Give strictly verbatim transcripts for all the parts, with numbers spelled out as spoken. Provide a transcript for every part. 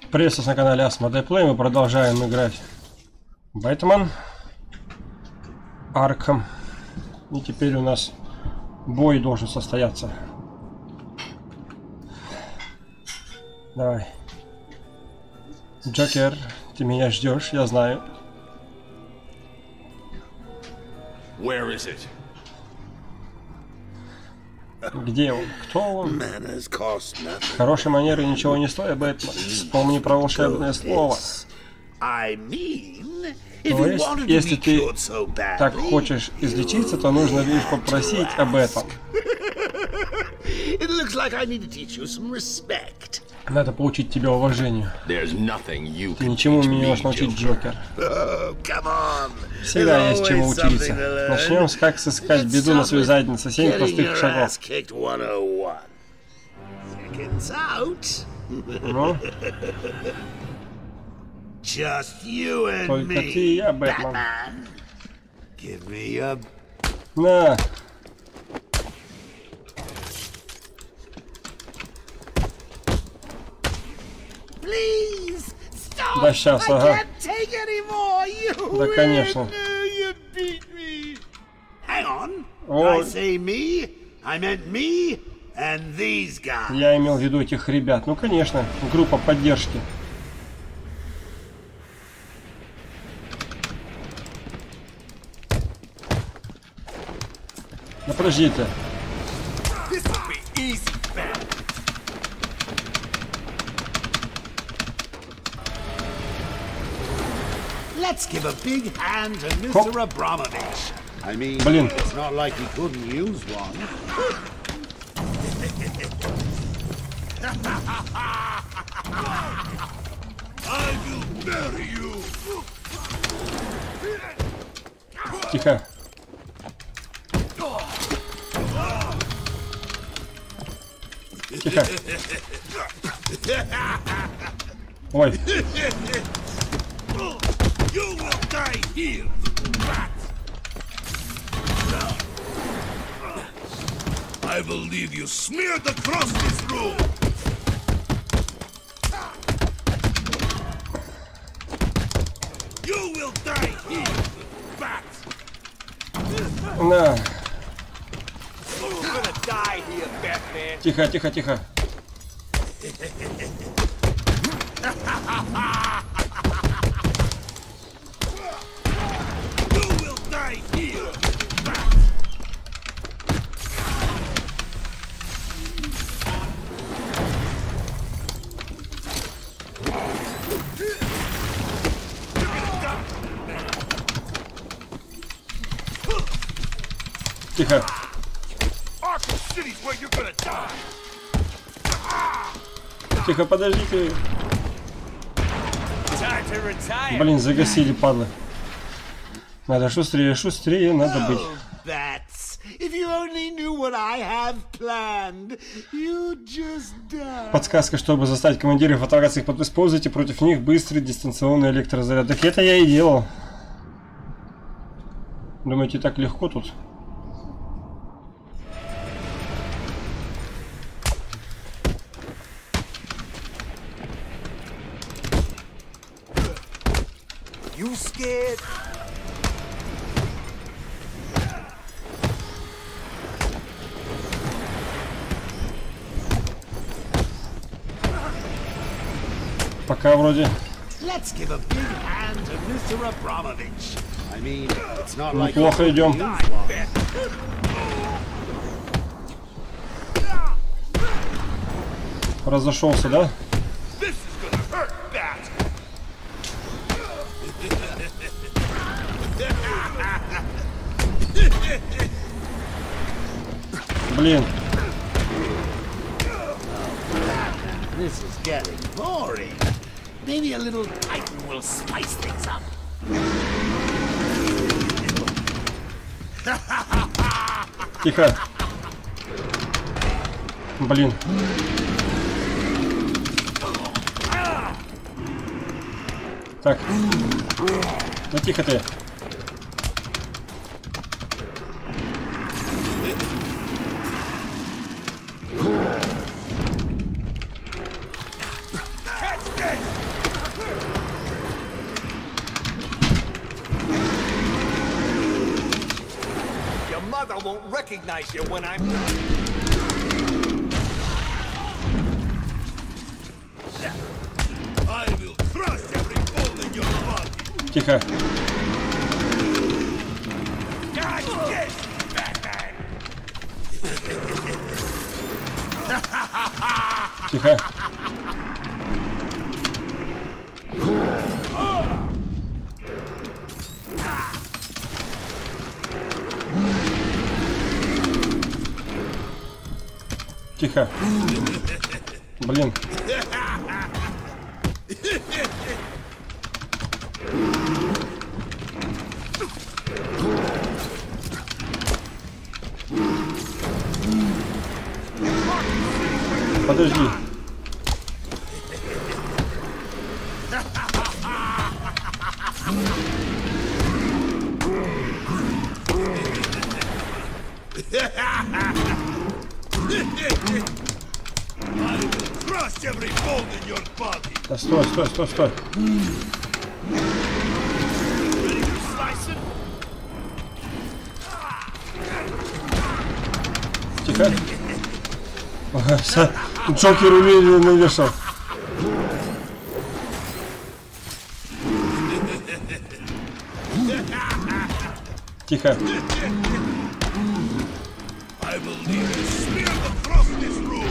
Приветствую на канале Asmodee Play. Мы продолжаем играть Бэтмен Аркхэм. И теперь у нас бой должен состояться. Давай. Джокер, ты меня ждешь, я знаю. Where is it? Где он? Кто он? Manners cost nothing. Хорошие манеры ничего не стоят, Бэтмен. Вспомни про волшебное слово. I mean, if То you есть, wanted to если be ты cured so так badly, хочешь излечиться, то нужно лишь попросить об этом. it looks like I need to teach you some respect. Надо поучить тебя уважению. There's nothing you Ты can ничему teach меня не me, можешь научить, Джокер. Oh, come on. Всегда There's есть чему always something учиться. to learn. Начнем с как сыскать Let's беду на start свою with задницу. Семь getting простых your шагов. ass kicked one oh one. Seconds out. Ну, Just you and только me, ты и я, Бэтмен. Batman. Give me a На! please stop. Да щас, I ага. can't take any more. You Да, конечно. win. You beat me. Hang on. Did Ой. I say me? I meant me and these guys. Я имел в виду этих ребят. Ну, конечно, группа поддержки. Да подожди ты. This will be easy, man. Let's give a big hand to Mister Хоп. Abramovich. I mean, Блин. it's not like he couldn't use one. I will bury you. Тихо. Тихо. Ой, You will die here, rat. I will leave you smeared across this room. You will die here, rat. на. You're gonna die here, Batman. Тихо, тихо, тихо. You will die here, rat. Тихо. Arkham City's where you're gonna die. Тихо, подождите. Time to retire. Блин, загасили, падлы. Надо шустрее, шустрее, надо быть. Oh, bats! If you only knew what I have planned, you'd just die. Подсказка, чтобы заставить командиров отвлекаться их, используйте против них быстрый дистанционный электрозаряд. Так это я и делал. Думаете, так легко тут? You scared? Пока вроде Let's give a big hand to Mister Abramovich. I mean, it's not like неплохо идем. Разошелся, да? This is gonna hurt, Bat. Блин. This is getting boring. Maybe a little Titan will spice things up. Тихо. Блин. Так. Ну тихо ты. Catch this! brother won't recognize you when I'm... I will crush every bone in your body. Тихо. Catch this, Batman. Тихо. Тихо. Блин. Подожди. I will crush every bone in your body. Да стой, стой, стой, стой. Ready to slice it? Тихо. Ага, все. Джокер умели навешал. Тихо. I will leave a smear across this room.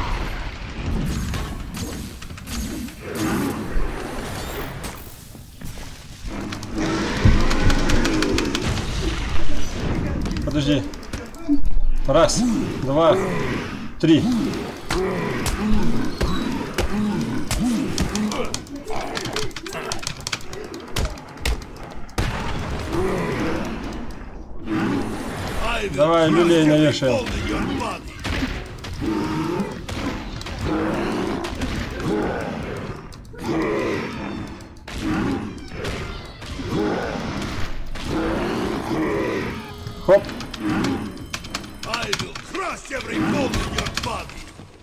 Подожди. Раз, два, три. I will Давай, crush люлей every навешаем. bone in your body. Хоп. I will crush every bone in your body.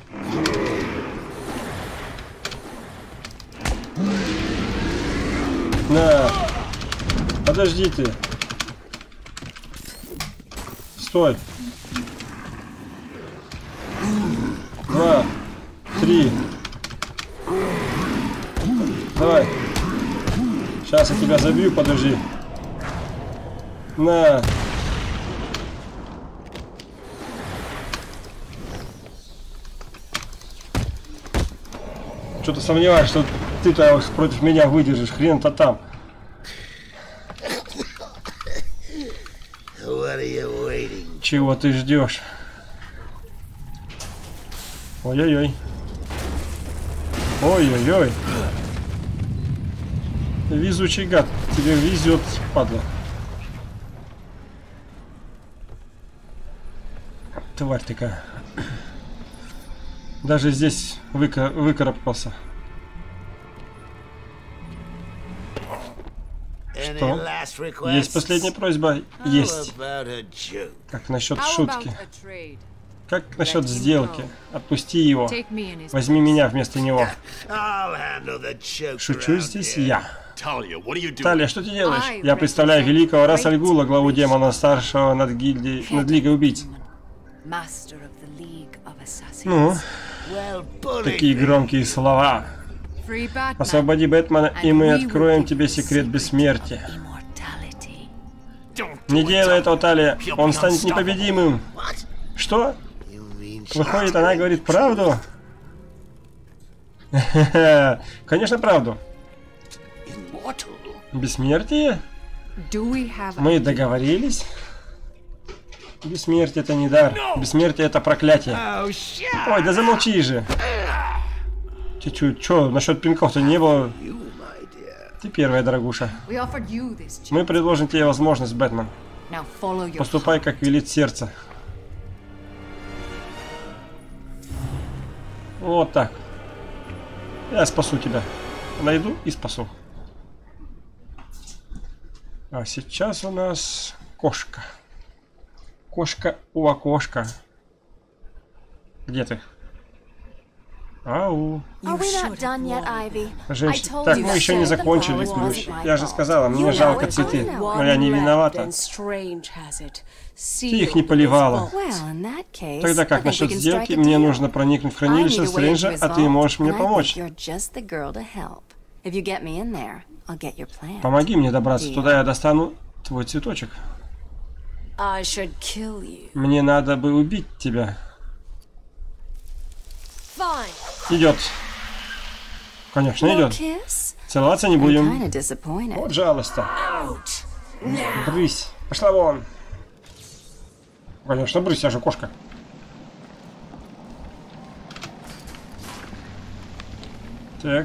На. Подождите. Стой. Два. Три. Давай. Сейчас я тебя забью, подожди. На. Что-то сомневаюсь, что ты-то против меня выдержишь. Хрен-то там. What are you waiting? Чего ты ждешь? Ой-ой-ой. Ой-ой-ой. Везучий гад. Тебе везет, падла. Тварь такая. Даже здесь выка выкарабкался. Что? Есть последняя просьба? Есть. Как насчет шутки? Как насчет сделки? Отпусти его. Возьми меня вместо него. Шучу здесь я. Талия, что ты делаешь? Я представляю великого Рас аль Гула, главу демона, старшего над гильдией, над лигой убийц. Ну, такие громкие слова. Освободи Бэтмена, и мы откроем тебе секрет бессмертия. Не делай этого, Талия. Он станет непобедимым. Что? Выходит, она говорит правду? Конечно, правду. Бессмертие? Мы договорились? Бессмертие — это не дар. Бессмертие — это проклятие. Ой, да замолчи же. Ты чё, чё, насчет пинков-то не было? Ты первая, дорогуша. Мы предложим тебе возможность, Бэтмен. Поступай, как велит сердце. Вот так. Я спасу тебя. Найду и спасу. А сейчас у нас кошка. Кошка у окошка. Где ты? Ау. Женщина. Так, мы еще не закончили ключ. Я же сказала, мне жалко цветы, но я не виновата. Ты их не поливала. Тогда как насчет сделки? Мне нужно проникнуть в хранилище Стрэнджа, а ты можешь мне помочь. Помоги мне добраться туда, я достану твой цветочек. Мне надо бы убить тебя. Идет. Конечно, идет. Целоваться не будем. Вот жалость-то. Брысь. Пошла вон. Конечно, брысь, я же кошка. Так.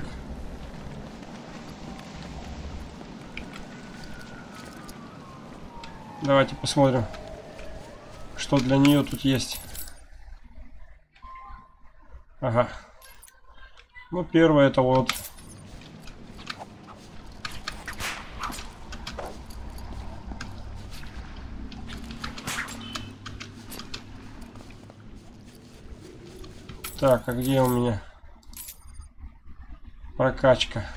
Давайте посмотрим, что для нее тут есть. Ага. Ну, первое это вот. Так, а где у меня прокачка?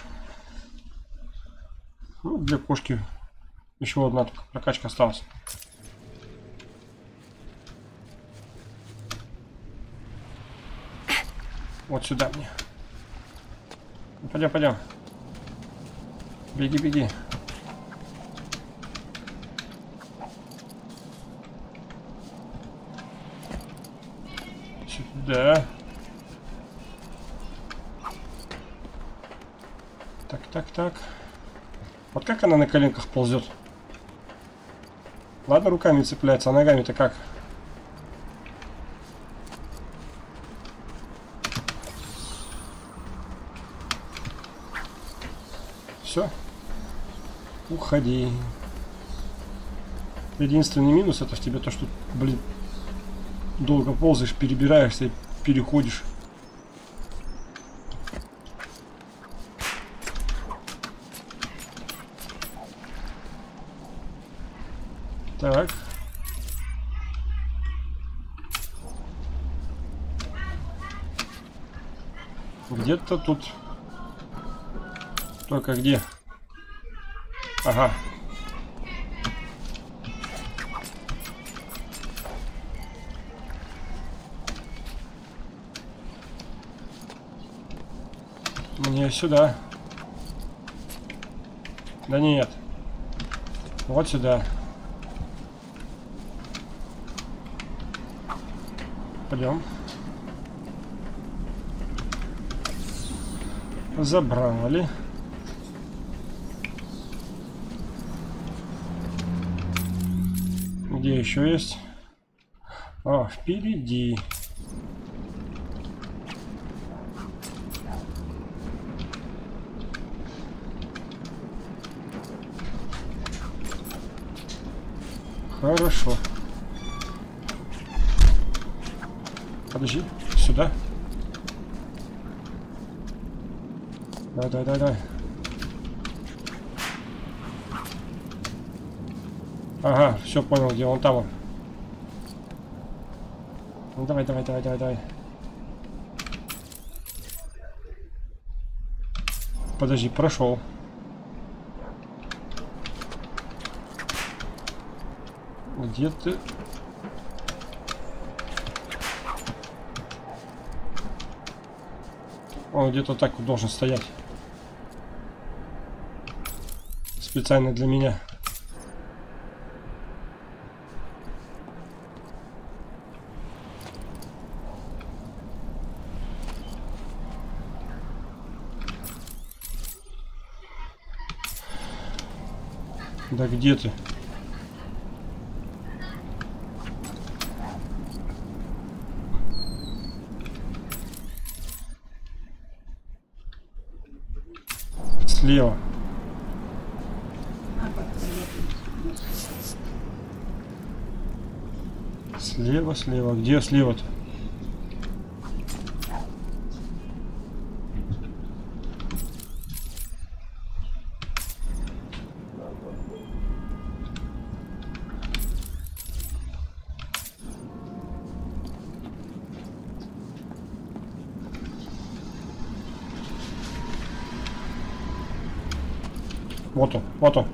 Ну, для кошки еще одна только прокачка осталась. Вот сюда мне. Пойдем, пойдем. Беги, беги. Сюда. Так, так, так. Вот как она на коленках ползет? Ладно, руками цепляется, а ногами-то как? Все. Уходи. Единственный минус это в тебе то, что, блин, долго ползаешь, перебираешься и переходишь. Так. Где-то тут. Только где? Ага. Мне сюда. Да нет. Вот сюда. Пойдем. Забрали. Где еще есть? А, впереди. Хорошо. Подожди, сюда. Давай, давай, давай, давай. Ага, все понял, где он там. Он. Ну, давай, давай, давай, давай, давай. Подожди, прошел. Где ты? Он где-то так вот должен стоять. Специально для меня. Да где ты? Слева. Слева, слева. Где слева-то? Вот он, вот он.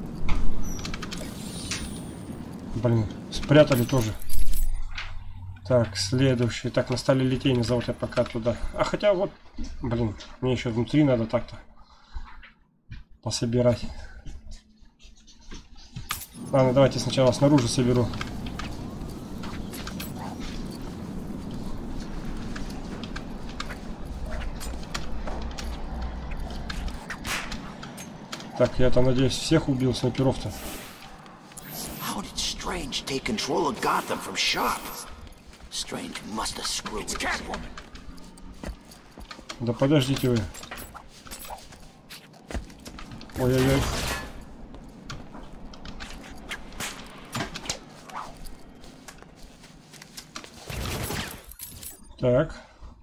Блин, спрятали тоже. Так, следующий. Так, на столе литейный завод я пока туда. А хотя вот, блин, мне еще внутри надо так-то пособирать. Ладно, давайте сначала снаружи соберу. Так, я там, надеюсь, всех убил снайперов-то. Strange take control of Gotham from Sharp. Strange must have screwed with Catwoman. Да подождите вы. Ой-ой-ой. Так.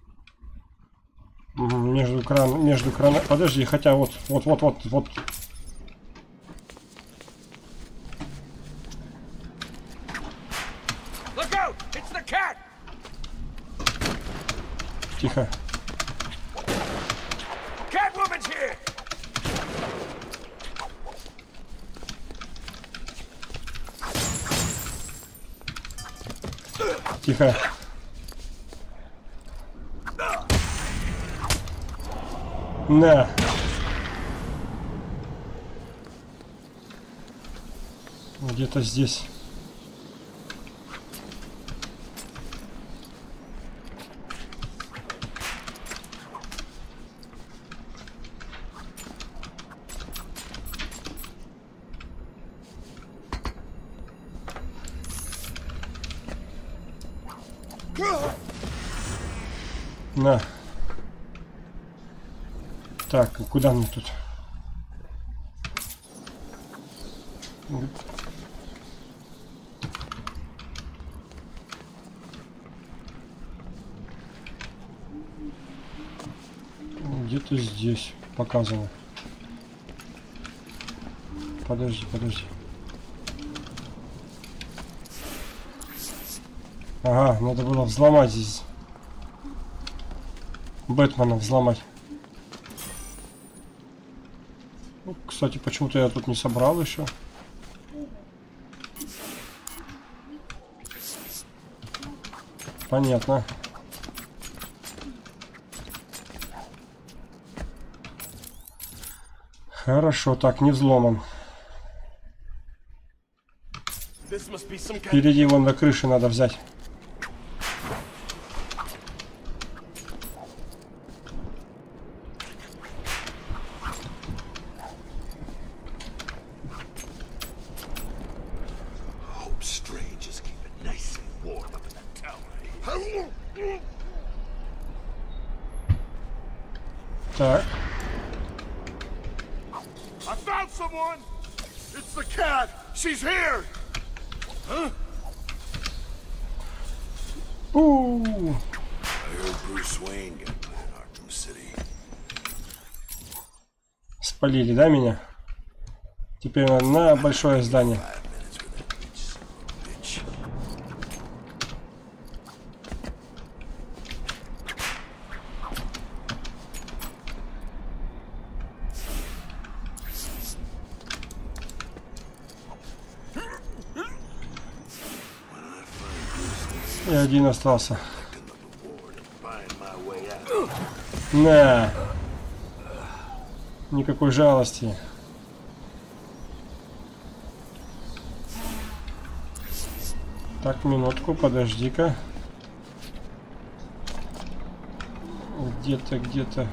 Между кран, между крана. Подожди, хотя вот, вот, вот, вот, вот. Тихо. Тихо. На. Где-то здесь. На. Так, куда мне тут? Где-то здесь показано. Подожди, подожди. Ага, надо было взломать здесь. Бэтмена взломать. Ну, кстати, почему-то я тут не собрал еще. Понятно. Хорошо, так, не взломан. Впереди вон на крыше надо взять. Так. I found someone. It's the cat. She's here. Huh? Ooh. I heard Bruce Wayne got put in Arkham City. Спалили, да, меня? Теперь надо на большое здание. И один остался. На. Никакой жалости. Так, минутку, подожди-ка. Где-то, где-то.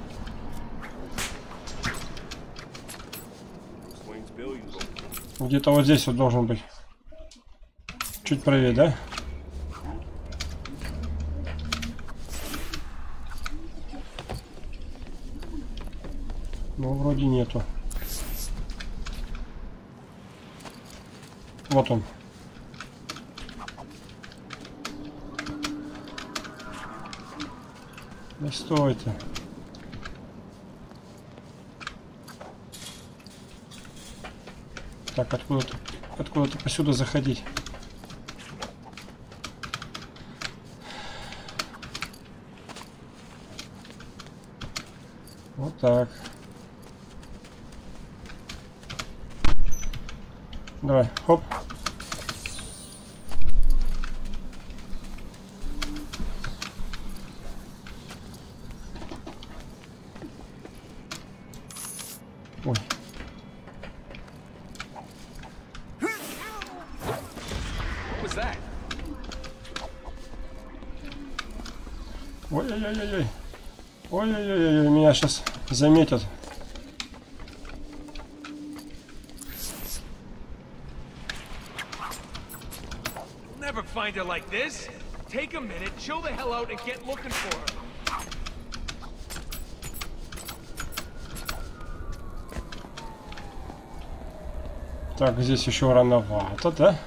Где-то вот здесь вот должен быть. Чуть правее, да? Ну, вроде нету. Вот он. Да стой ты. Так, откуда-то откуда-то посюда заходить. Вот так. Давай, хоп. Ой. Ой-ой-ой-ой. Ой-ой-ой, меня сейчас заметят. Never find her like this. Take a minute, chill the hell out and get looking for her. Так, здесь еще рановато, да?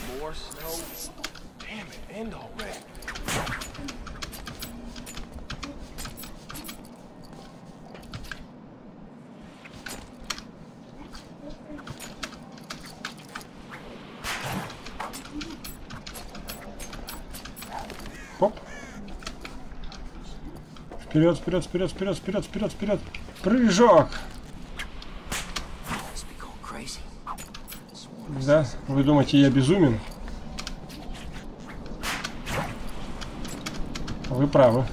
Оп. Вперед, вперед, вперед, вперед, вперед, вперед, вперед. Прыжок. Да, вы думаете, я безумен? Вы правы.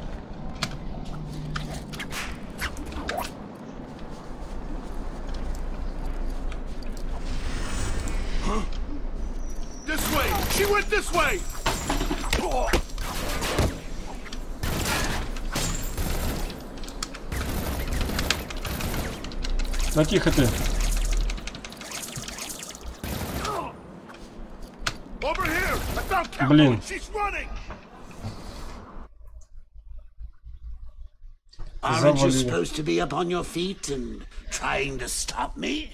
This way. She went this way. Да тихо ты. Блин. Aren't you supposed to be up on your feet and trying to stop me?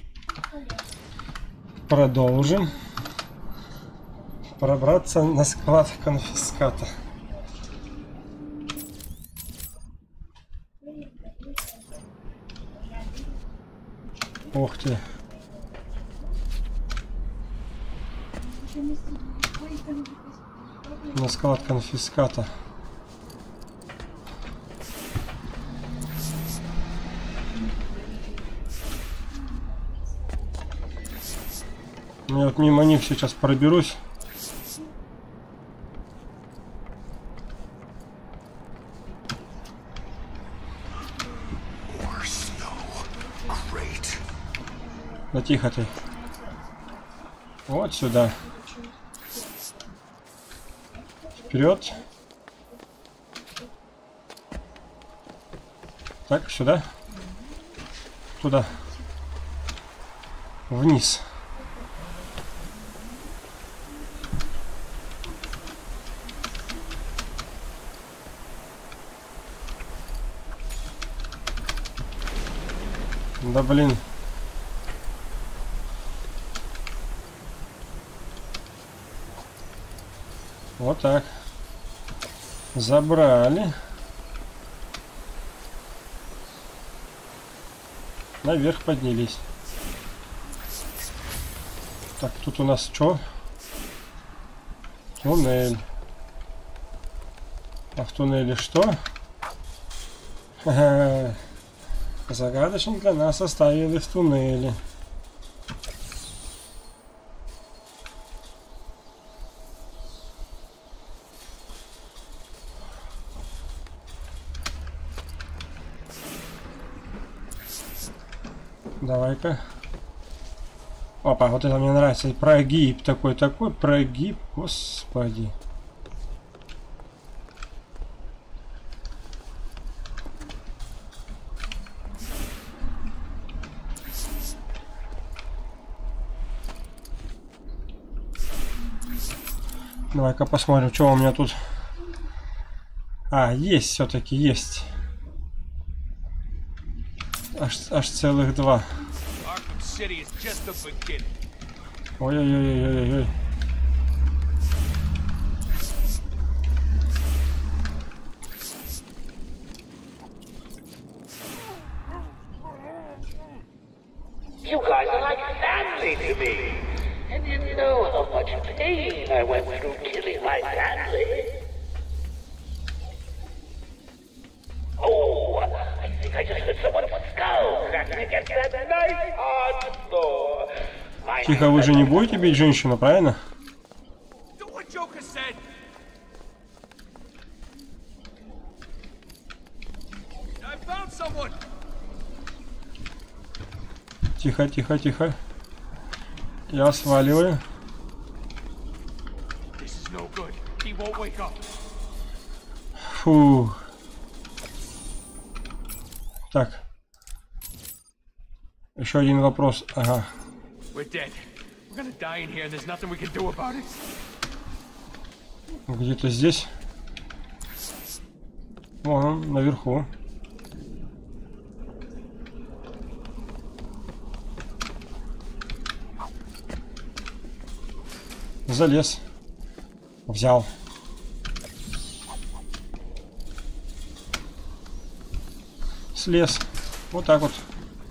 Продолжим. Пробраться на склад конфиската. Ух ты. На склад конфиската. Я вот мимо них сейчас проберусь. Да тихо ты. Вот сюда. Вперед. Так, сюда. Туда. Вниз. Да блин. Вот так. Забрали. Наверх поднялись. Так, тут у нас что? Туннель. А в туннеле что? Ха-ха. Загадочник для нас оставили в туннеле. Давай-ка. Опа, вот это мне нравится. Прогиб такой, такой прогиб. Господи. Давай-ка посмотрим, что у меня тут. А, есть все-таки, есть. Аж, аж целых два. Ой-ой-ой-ой-ой-ой. You guys are like family to me. And you know how much pain I went through killing my family. Oh, I think I just heard someone skull cracking against that nice hard floor. Тихо, вы же не будете бить женщину, правильно? Тихо, тихо, тихо. Я сваливаю. Фу. Так. Еще один вопрос. Ага. Где-то здесь. Вон он, наверху. Залез. Взял. Слез. Вот так вот.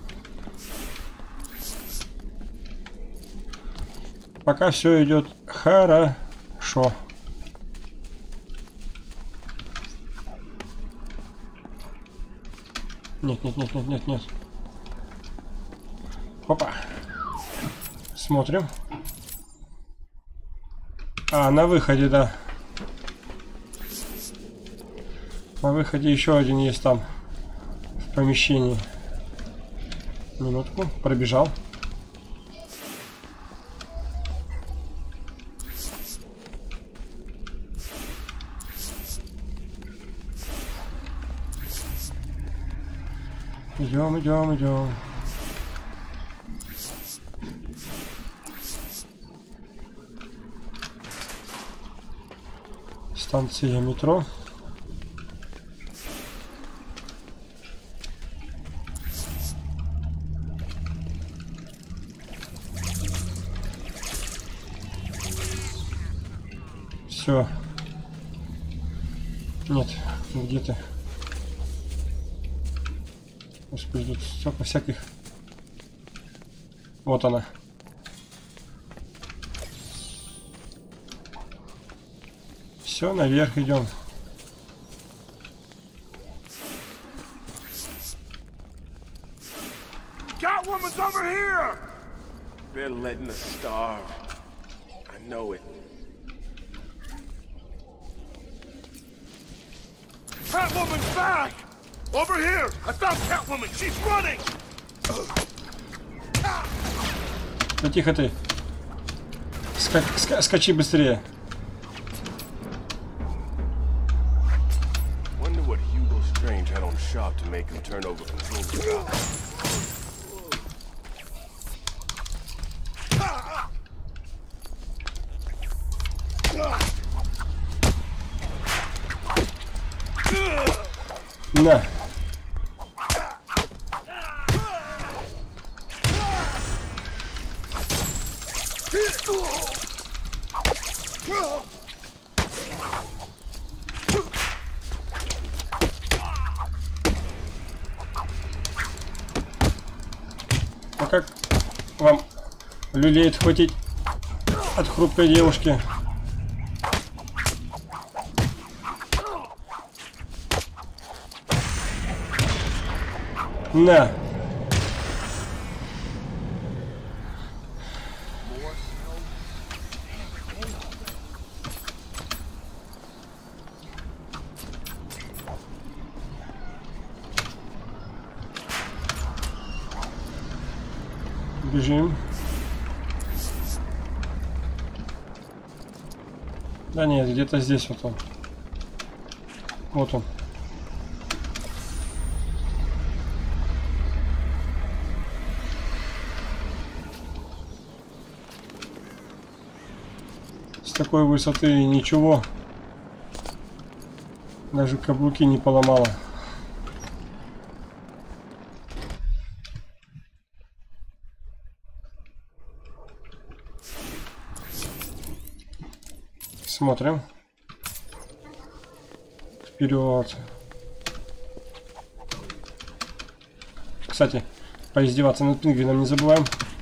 Пока все идет хорошо. Нет, нет, нет, нет, нет, нет. Опа. Смотрим. А, на выходе, да. На выходе еще один есть там. В помещении. Минутку. Пробежал. Идем, идем, идем. Станция метро. Все. Нет, где ты? Господи, тут столько всяких. Вот она. Все, наверх идем. Catwoman's over here. They're letting us starve. I know it. Catwoman's back. Over here. I found Catwoman. She's running. Да тихо ты. Ска ска скачи быстрее. Shop to make him turn over control of the job. На. А как вам люлей отхватить от хрупкой девушки? На. Бежим. Да нет, где-то здесь вот он. Вот он. С такой высоты ничего. Даже каблуки не поломало. Смотрим. Вперед. Кстати, поиздеваться над пингвином не забываем.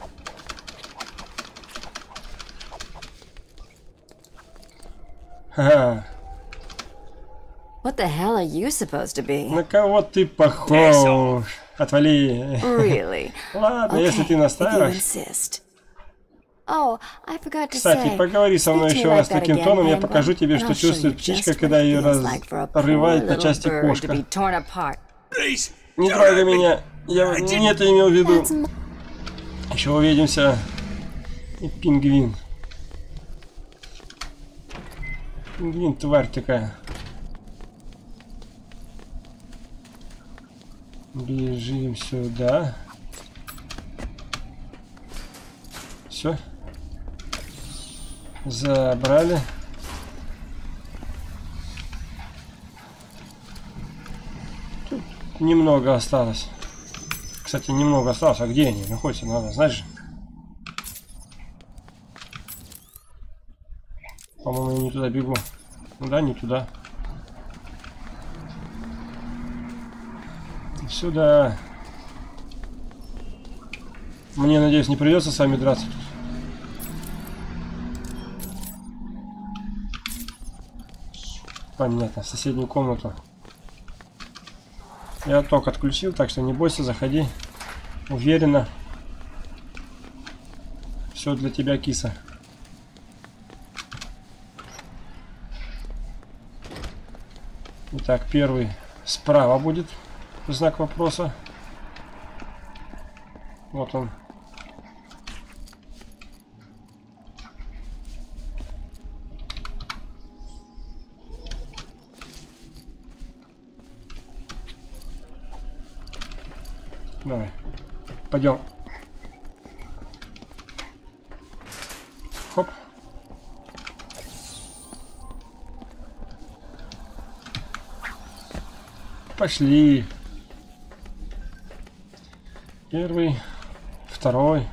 Ха-ха. What the hell are you supposed to be? На кого ты похож? Отвали. Really? Ладно, Okay, если ты настаиваешь. Oh, I forgot to Кстати, say, поговори со мной speak to me еще like раз that таким again, тоном, я Penguin, покажу тебе, and что I'll show чувствует you птичка, just когда what it ее feels like for a poor разрывает на little части bird to кошка. be torn apart. Не трогай меня, я не это имел в виду. Еще увидимся. И пингвин. Пингвин, тварь такая. Бежим сюда. Все. Забрали. Тут немного осталось. Кстати, немного осталось. А где они находятся? Надо, знаешь же. По-моему, я не туда бегу. Ну да, не туда. Сюда. Мне, надеюсь, не придется с вами драться тут. Понятно, в соседнюю комнату. Я ток отключил, так что не бойся, заходи. Уверенно. Все для тебя, киса. Итак, первый справа будет знак вопроса. Вот он. Давай, пойдем. Хоп. Пошли. Первый, второй.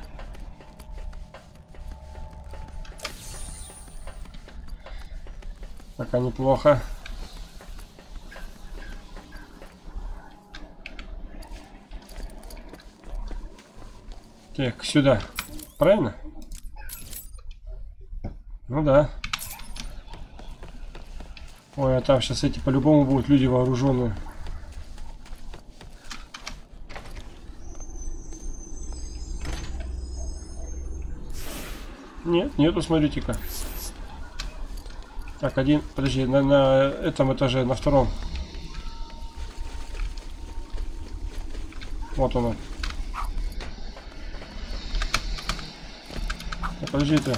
Пока неплохо. Так, сюда. Правильно? Ну да. Ой, а там сейчас эти по-любому будут люди вооруженные. Нет, нету, смотрите-ка. Так, один, подожди, на, на этом этаже, на втором. Вот он. Так, подожди ты.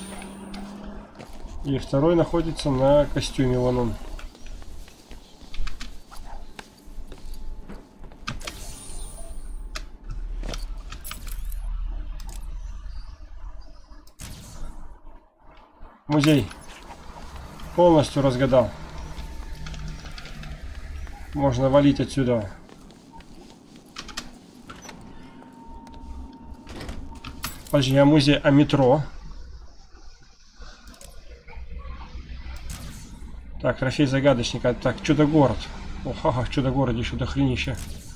И второй находится на костюме, вон он. Музей. Полностью разгадал. Можно валить отсюда. Подожди, а музей, а метро? Так, трофей загадочника. Так, чудо-город. О, ха-ха, чудо-город, еще до хренища.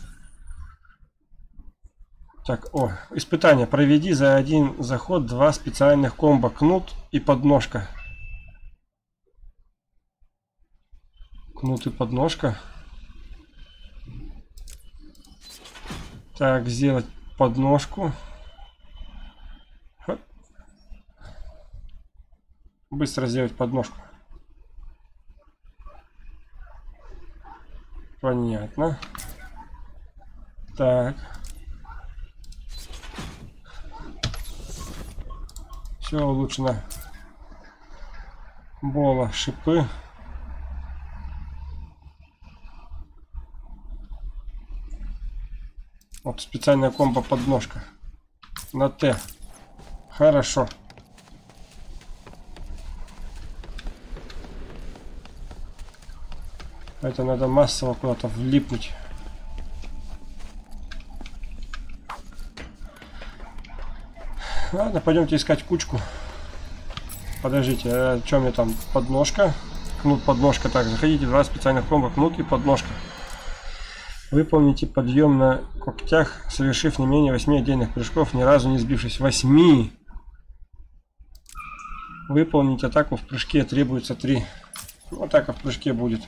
Так, о, испытание. Проведи за один заход два специальных комбо. Кнут и подножка. Кнут и подножка. Так, сделать подножку. Хоп. Быстро сделать подножку. Понятно. Так. Все улучшено. Бола, шипы. Вот специальная комбо подножка. На Т. Хорошо. Это надо массово куда-то влипнуть. Ладно, пойдемте искать кучку. Подождите, о чем я там? Подножка. Кнут, подножка. Так, заходите, два специальных комбо, кнут и подножка. Выполните подъем на когтях, совершив не менее восьми отдельных прыжков, ни разу не сбившись. Восьми. Выполнить атаку в прыжке требуется три. Ну, атака в прыжке будет.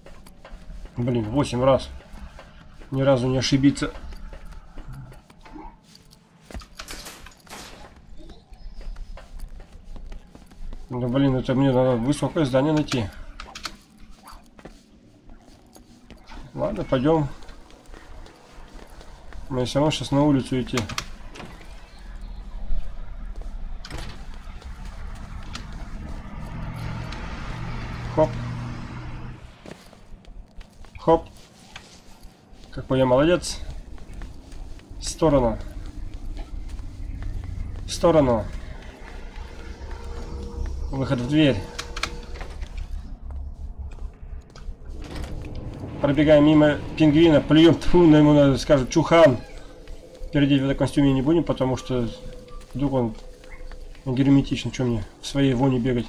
Блин, восемь раз. Ни разу не ошибиться. Да блин, это мне надо высокое здание найти. Ладно, пойдем. Мне все равно сейчас на улицу идти. Хоп. Хоп. Какой я молодец. В сторону. В сторону. Выход в дверь. Пробегаем мимо пингвина, плюем, тьфу, на ему надо, скажут, чухан. Перейдем в этом костюме не будем, потому что вдруг он герметичен, что мне в своей воне бегать.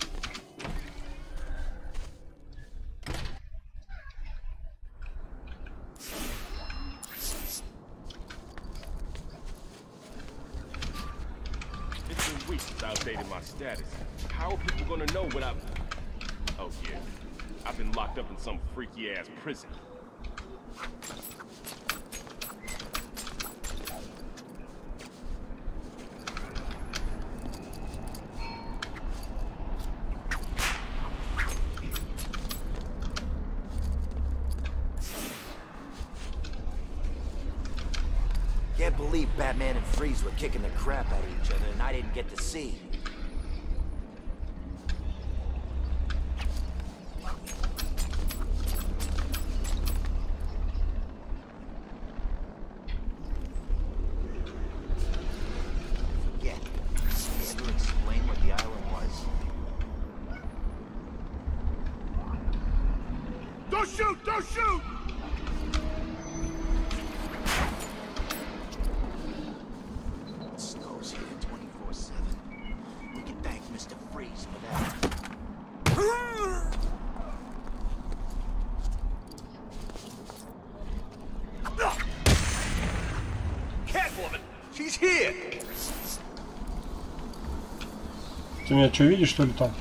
Prison. Can't believe Batman and Freeze were kicking the crap out of each other and I didn't get to see. Don't shoot! Don't shoot! It snows here twenty-four seven. We can thank Mister Freeze for that. Catwoman! She's here! Ты меня что, видишь, что ли, там?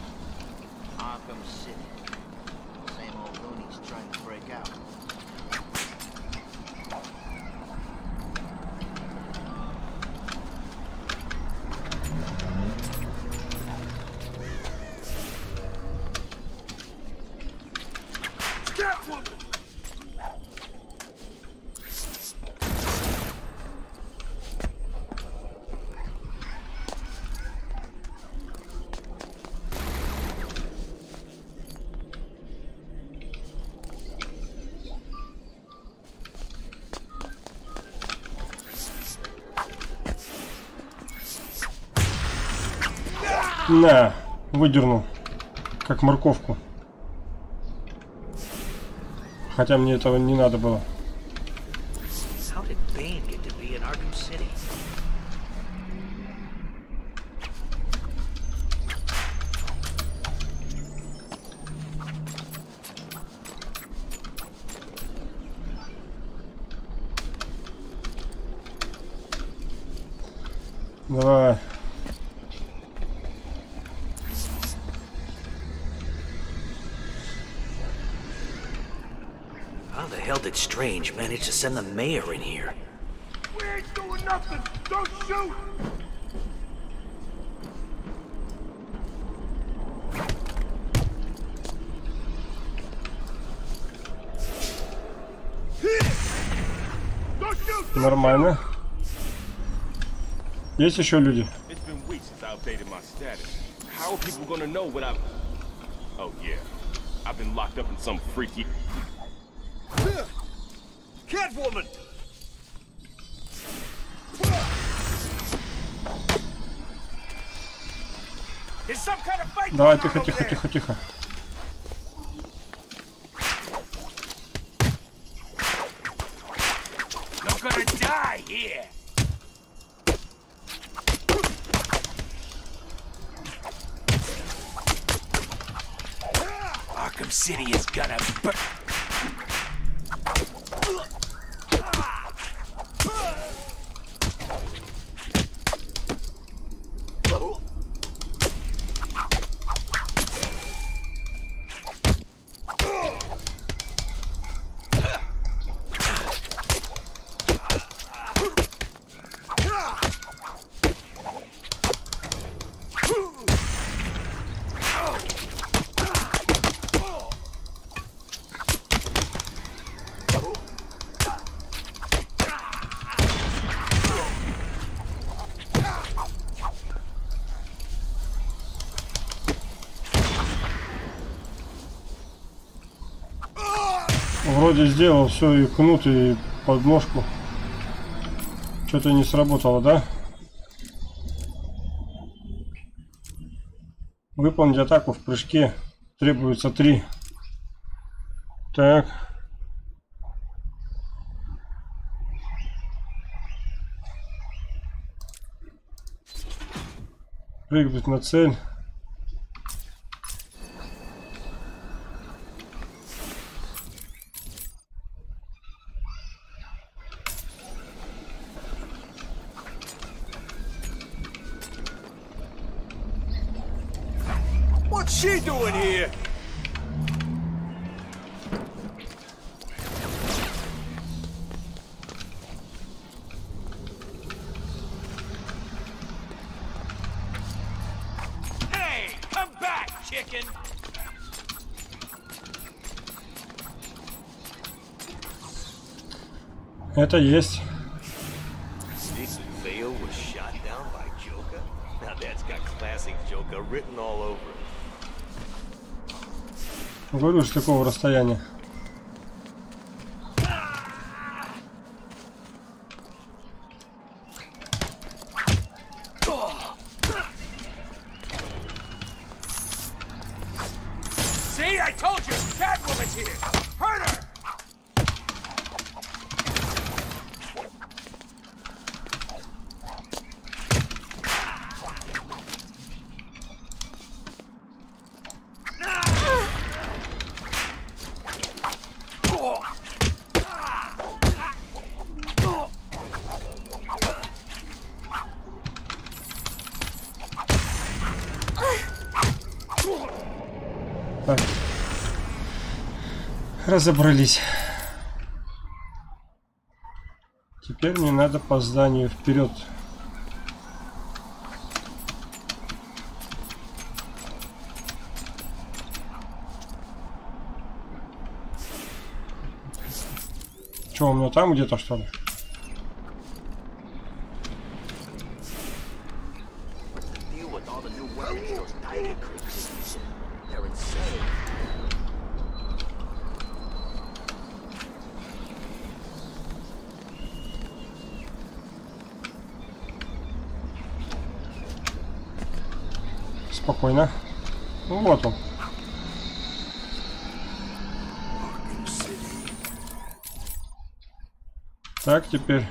На, выдернул, как морковку. Хотя мне этого не надо было. Давай. How the hell did Strange manage to send the mayor in here? We ain't doing nothing! Don't shoot! Нормально. Есть еще люди? How are people gonna know what I've... Oh yeah, I've been locked up in some freaky... Catwoman! There's some kind of fight. Давай, тихо, тихо, тихо, тихо. You're gonna die here. Arkham City is gonna burn. Вроде сделал все, и кнут, и подножку. Что-то не сработало, да? Выполнить атаку в прыжке. Требуется три. Так. Прыгнуть на цель. What's she doing here? Hey, come back, chicken. Это есть. This veil was shot down by Joker? Now that's got classic Joker written all over it. Говорю, с такого расстояния. See, I told you, Catwoman's here. Hurt her. Так. Разобрались. Теперь мне надо по зданию вперед. Что, у меня там где-то, что ли? Спокойно. Ну, вот он. Так, теперь.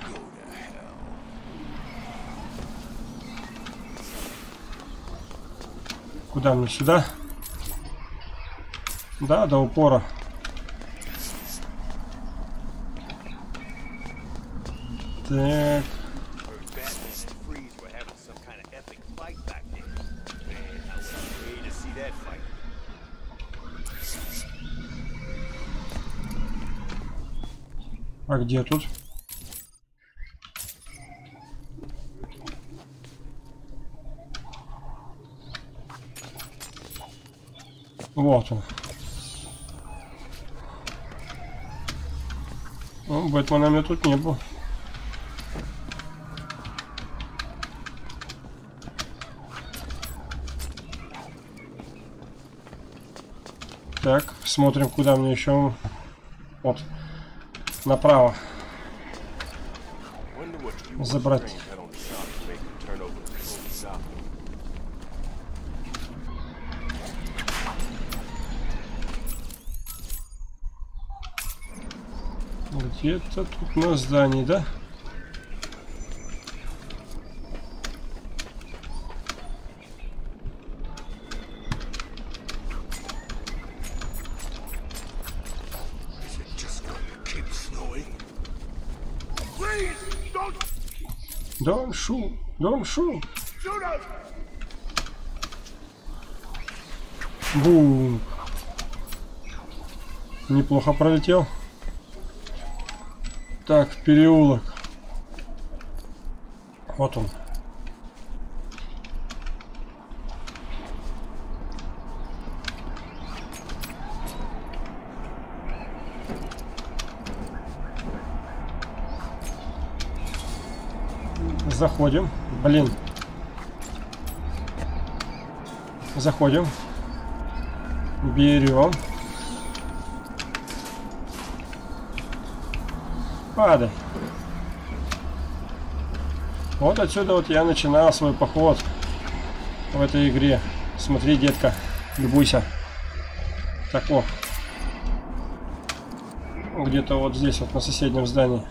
Куда мне? Сюда? Да, до упора. Так. А где тут? Вот он. Ну, Бэтмена у меня тут не было. Так, смотрим, куда мне еще. Вот. Направо. Забрать. Где-то тут на здании, да? Don't shoot! Don't shoot! Бум! Неплохо пролетел. Так, переулок. Вот он. Заходим. Блин. Заходим. Берем. Падай. Вот отсюда вот я начинал свой поход в этой игре. Смотри, детка, любуйся. Так вот. Где-то вот здесь, вот на соседнем здании.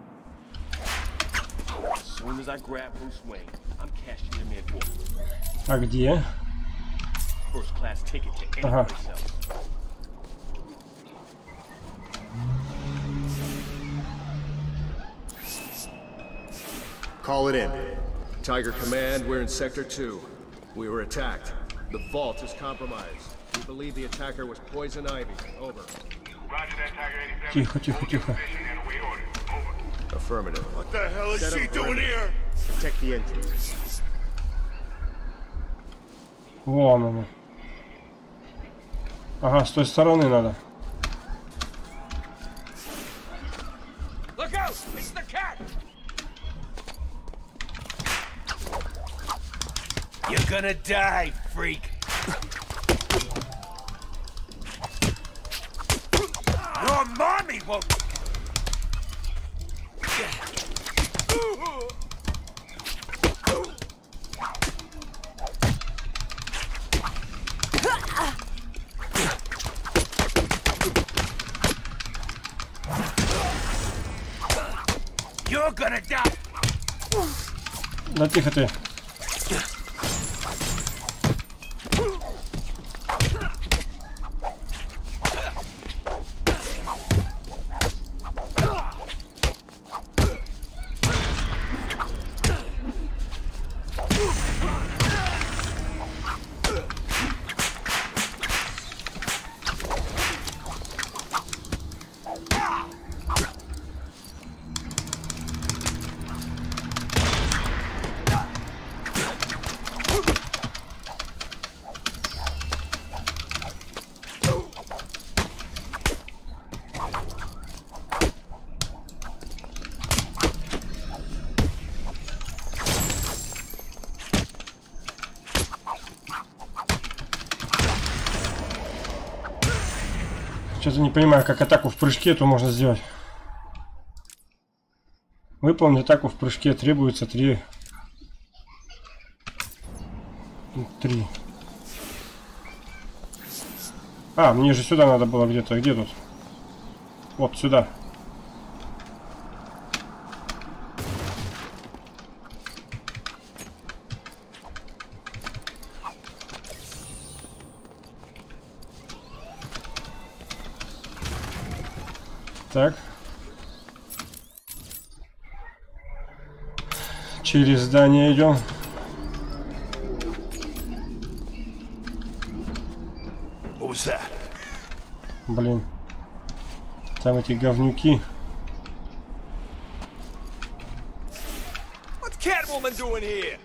А где? Ага. Call it in. Tiger Command, we're in Sector two. We were attacked. The vault is compromised. We believe the attacker was Poison Ivy. Over. Тихо, тихо, тихо. Affirmative. What the hell is she doing here? Protect the entrance. Вон оно. Ага, с той стороны надо. Look out! It's the cat! You're gonna die, freak! Your mommy won't... You're gonna die! Да тихо ты. Что-то не понимаю, как атаку в прыжке эту можно сделать. Выполнить атаку в прыжке требуется три. Три. А, мне же сюда надо было где-то. Где тут? Вот сюда. Так. Через здание идем. Блин. Там эти говнюки. What's Catwoman doing here?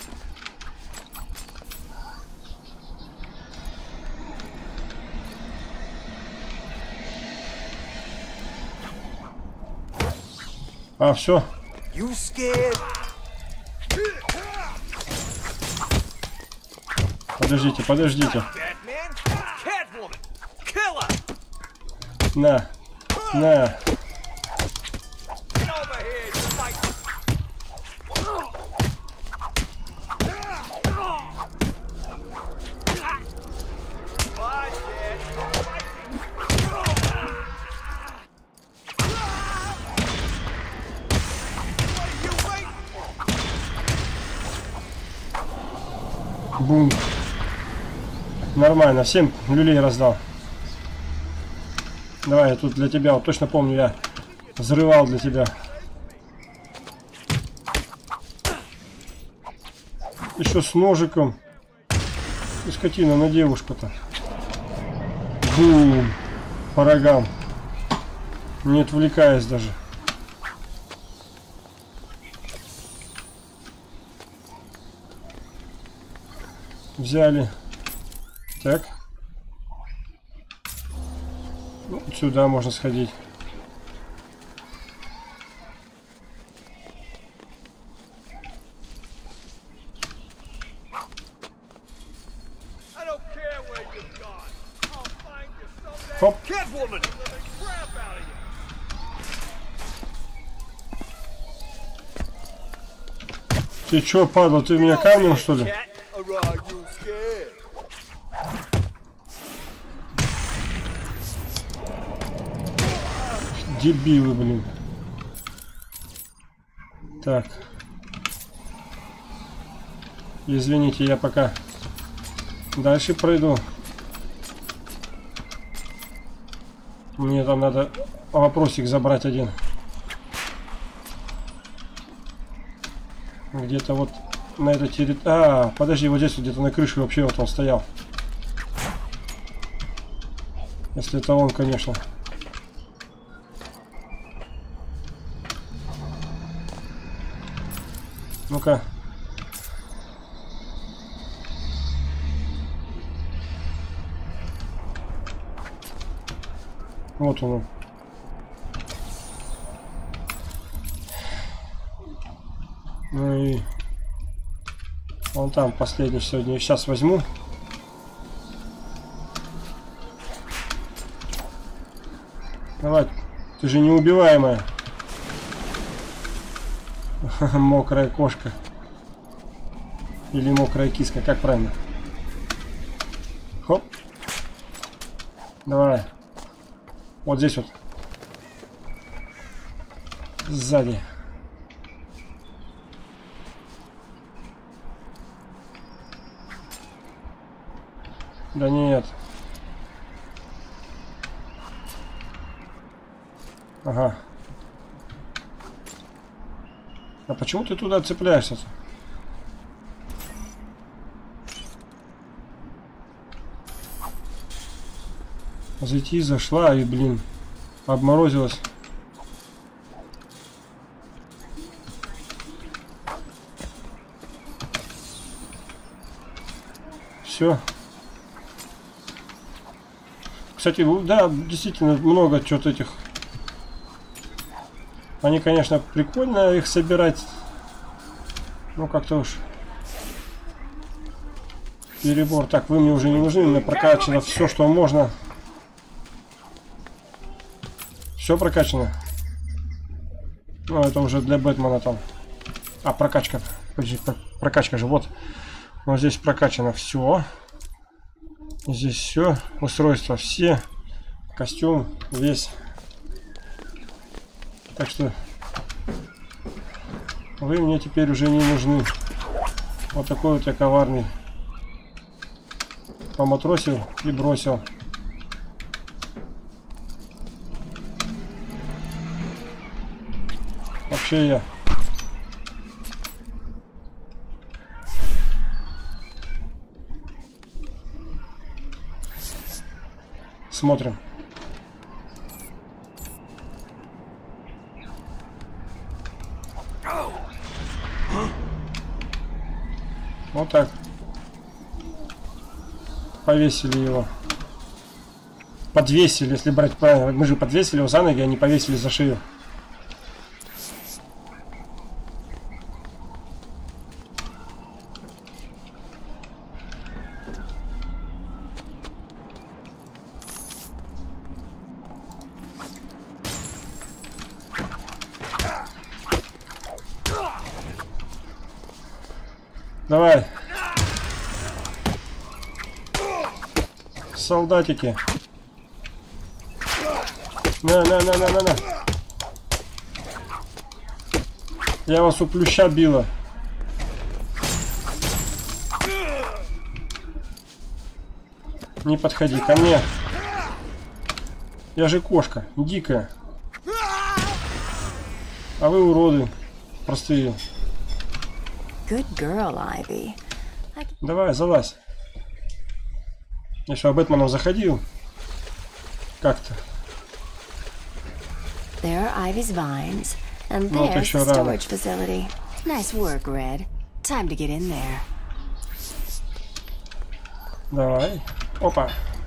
А, все. You scared? Подождите, подождите. На, на. Бум. Нормально, всем люлей раздал. Давай, я тут для тебя, вот точно помню, я взрывал для тебя. Еще с ножиком. И скотина на девушку-то. Бум. По рогам. Не отвлекаясь даже. Взяли. Так. Вот сюда можно сходить. Хоп. Ты чё, падла, ты меня камнем, что ли? Дебилы, блин. Так. Извините, я пока дальше пройду. Мне там надо вопросик забрать один. Где-то вот на этой территории... А, подожди, вот здесь вот где-то на крыше вообще вот он стоял. Если это он, конечно. Ну-ка. Вот он. Ну и вон там последний сегодня. Сейчас возьму. Давай, ты же неубиваемая. Мокрая кошка. Или мокрая киска, как правильно? Хоп. Давай. Вот здесь вот. Сзади. Да нет. Ага. А почему ты туда цепляешься-то? Зайти, зашла и, блин, обморозилась. Все. Кстати, да, действительно много чего-то этих. Они, конечно, прикольно их собирать. Ну, как-то уж перебор. Так, вы мне уже не нужны. Мне прокачано все, что можно. Все прокачано. Ну, это уже для Бэтмена там. А, прокачка. Подожди, прокачка же. Вот. Вот здесь прокачано все. Здесь все. Устройства все. Костюм весь. Так что вы мне теперь уже не нужны. Вот такой вот я коварный. Поматросил и бросил. Вообще я. Смотрим. Вот так. Повесили его. Подвесили, если брать правильно. Мы же подвесили его за ноги, а не повесили за шею. Давай. Солдатики. На, на, на, на, на, на. Я вас у плюща била. Не подходи ко мне. Я же кошка, дикая. А вы уроды. Простые. Good girl, Ivy. Давай, залазь. Я еще об Бэтменом заходил. Как-то. There are Ivy's vines, and Ну, there's еще the рано. storage facility. Nice work, Red. Time to get in there. Давай. Опа.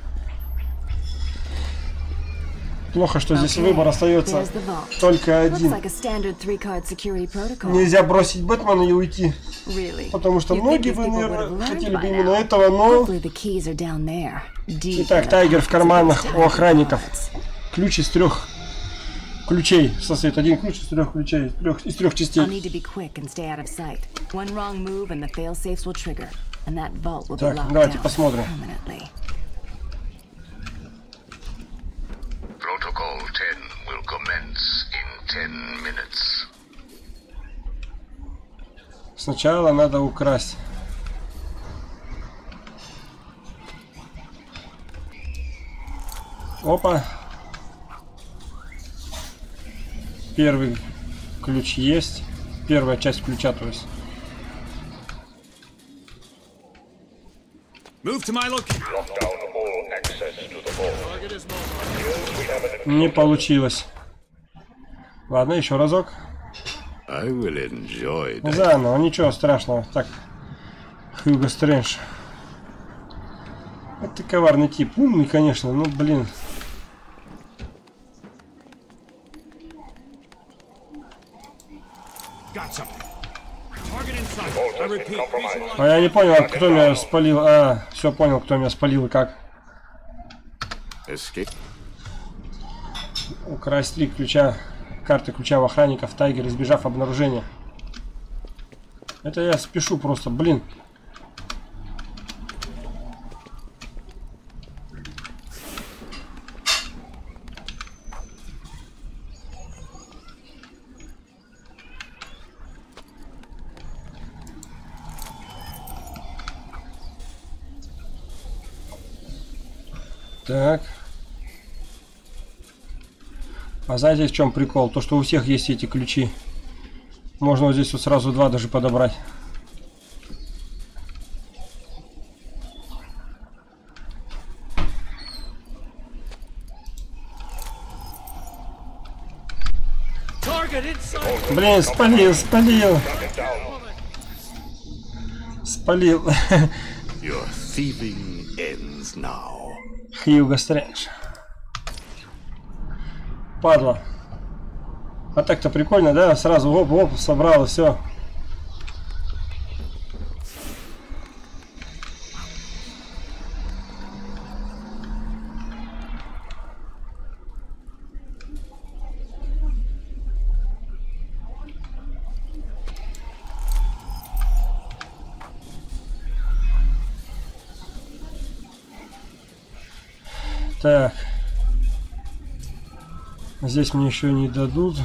Плохо, что здесь выбор остается There's the vault. только Looks один. like a standard three-card security protocol. Нельзя бросить Бэтмена и уйти. Really? Потому что You'd think многие these бы, people would наверное, have learned хотели by бы именно now. этого, но... Hopefully the keys are down there, deep Итак, in the Тайгер в pockets of карманах those у охранников. Tiger Guards. Ключ из трех ключей состоит. Один ключ из трех ключей, трех, из трех частей. Так, давайте посмотрим. Protocol ten will commence in ten minutes. Сначала надо украсть. Опа. Первый ключ есть. Первая часть ключа, то есть. Не получилось. Ладно, еще разок. Да, но ничего страшного. Так. Хьюго Стрэндж. Это коварный тип. Умный, конечно, но, блин. А я не понял, кто меня спалил. А, все понял, кто меня спалил и как. Украсть три ключа. Карты ключа в охранников. Тайгер, избежав обнаружения. Это я спешу просто, блин. Так. А знаете, в чем прикол? То, что у всех есть эти ключи. Можно вот здесь вот сразу два даже подобрать. Блин, спалил, спалил. Спалил. Хьюго Стрэндж. Падла. А так-то прикольно, да? Сразу оп-оп, собрал и все. Так. Здесь мне еще не дадут.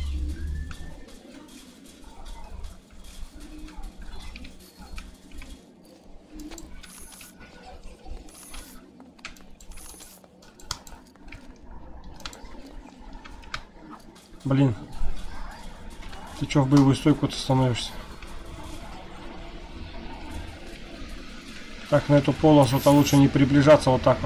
Блин. Ты что в боевую стойку-то становишься? Так, на эту полосу-то лучше не приближаться вот так вот.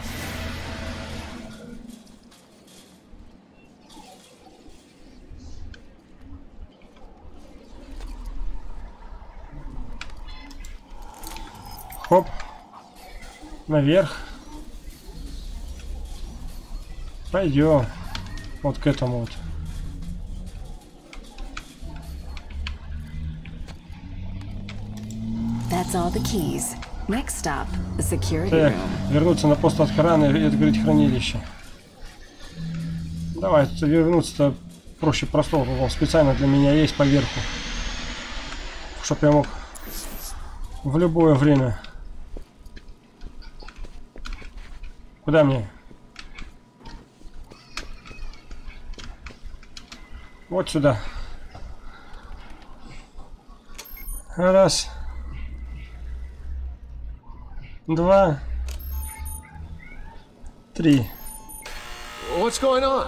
Хоп. Наверх. Пойдем. Вот к этому вот. That's all the keys. Next stop, the security так, room. Вернуться на пост охраны и открыть хранилище. Давай, вернуться-то проще простого. Он специально для меня есть поверху. Чтоб я мог в любое время. Куда мне? Вот сюда. Раз. Два. Три. What's going on?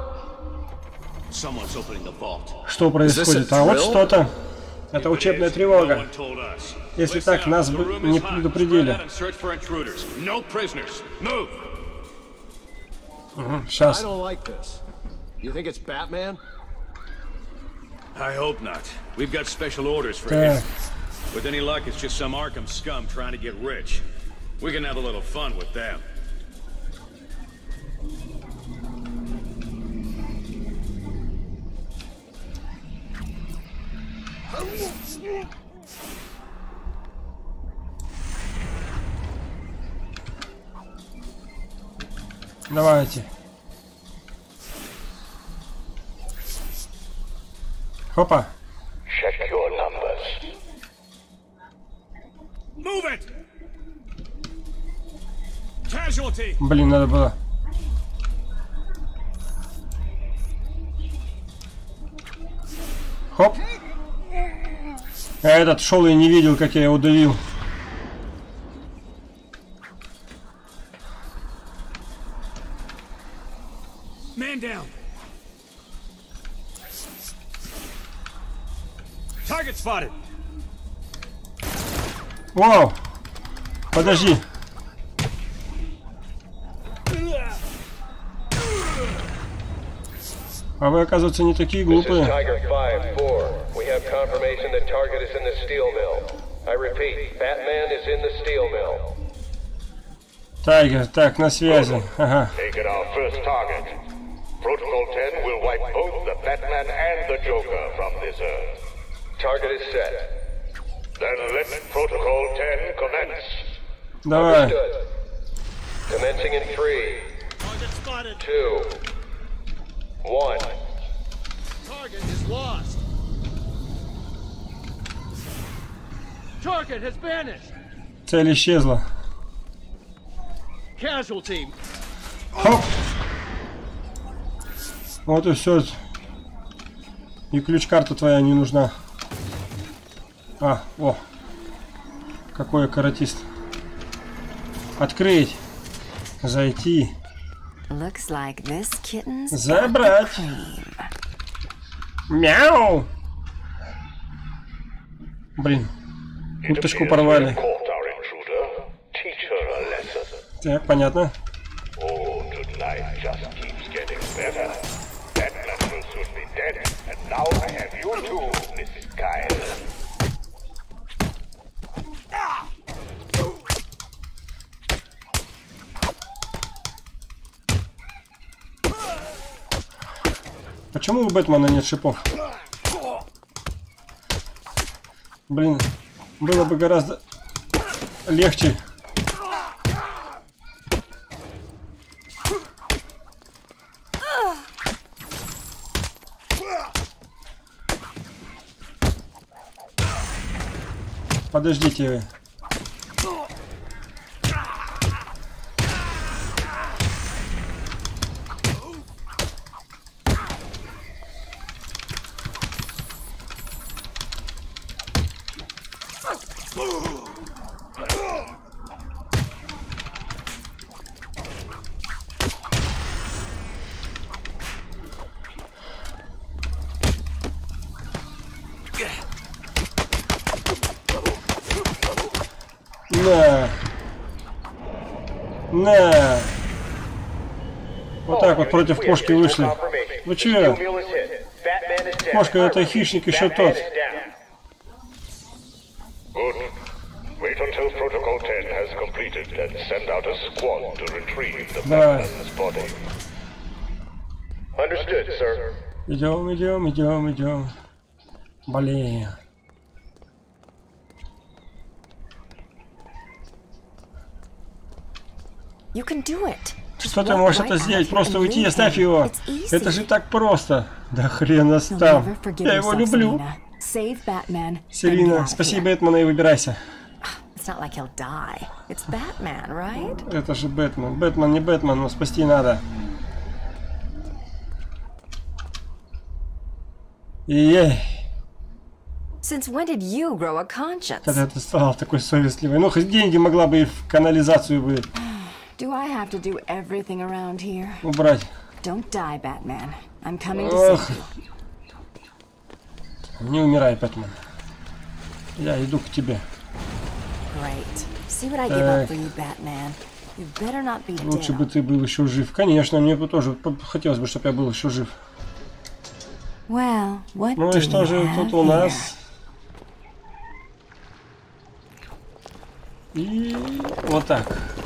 Что происходит? А вот что-то. Это учебная тревога. Если так, нас бы не предупредили. Угу, сейчас. I hope not. We've got special orders for him. With any luck, it's just some Arkham scum trying to get rich. We can have a little fun with them. Давайте. Хопа. Check your numbers. Move it! Casualty! Блин, надо было. Хоп. А этот шел и не видел, как я его давил. Man down. Target spotted. Вау! Подожди. А вы, оказывается, не такие глупые. Тайгер, так, на связи. Ага. Protocol ten will wipe both the Batman and the Joker from this Earth. Target is set. Then let Protocol ten commence. Давай. Understood. Commencing in three, Target spotted. two, one. Target is lost. Target has vanished. Цель исчезла. Casualty. Хоп. Вот и все. И ключ-карта твоя не нужна. А, о. Какой я каратист. Открыть. Зайти. Like забрать. Мяу. Блин. Курточку порвали. Так, понятно. Now I have you too, Missus Kyle. Почему у Бэтмена нет шипов? Блин, было бы гораздо легче. Подождите вы. На. На. Вот так вот против кошки вышли. Вы че? Кошка — это хищник еще тот. Да. Идем, идем, идем, идем. Блин. Что ты можешь это сделать? Просто уйти и оставь его. Это же так просто. Да хрена с там. Я его люблю. Селина, спаси Бэтмена и выбирайся. Это же Бэтмен. Бэтмен не Бэтмен, но спасти надо. Ей. Когда ты стал такой совестливой? Ну, хоть деньги могла бы и в канализацию бы. Do I have to do everything around here? Убрать. Don't die, Batman. I'm coming to save you. Не умирай, Бэтмен. Я иду к тебе. Great. See what I give up for you, Batman. You better not be dead. Лучше бы ты был еще жив. Конечно, мне бы тоже хотелось бы, чтобы я был еще жив. Well, what ну и что же тут у нас? И вот так.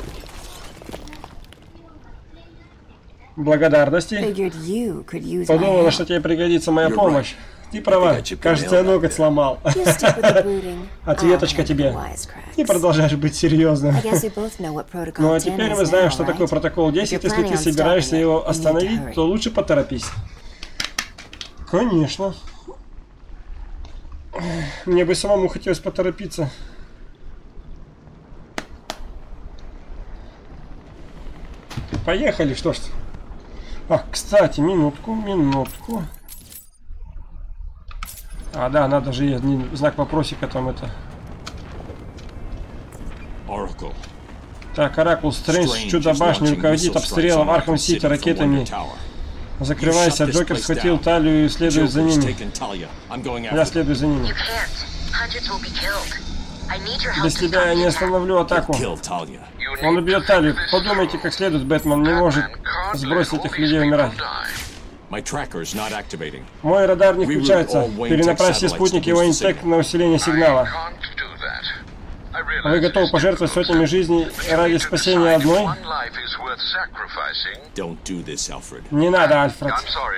Благодарности. Подумала, что тебе пригодится моя помощь. Ты права. Кажется, я ноготь сломал. Ответочка тебе. Ты продолжаешь быть серьезным. Ну а теперь мы знаем, что такое протокол десять. Если ты собираешься его остановить, то лучше поторопись. Конечно. Мне бы самому хотелось поторопиться. Поехали, что ж. А, кстати, минутку, минутку. А, да, надо же есть знак вопросика там это. Oracle. Так, Оракул, Стрэндж, чудо-башня руководит обстрелом Архам-Сити ракетами. Закрывайся, Джокер схватил Талию и следует за ними. Я следую за ними. Без тебя я не остановлю атаку. Он убьет Талию. Подумайте как следует, Бэтмен не может сбросить этих людей умирать. Мой радар не включается. Перенаправь все спутники Уэйн-Тек на усиление сигнала. Вы готовы пожертвовать сотнями жизней ради спасения одной? Не надо, Альфред.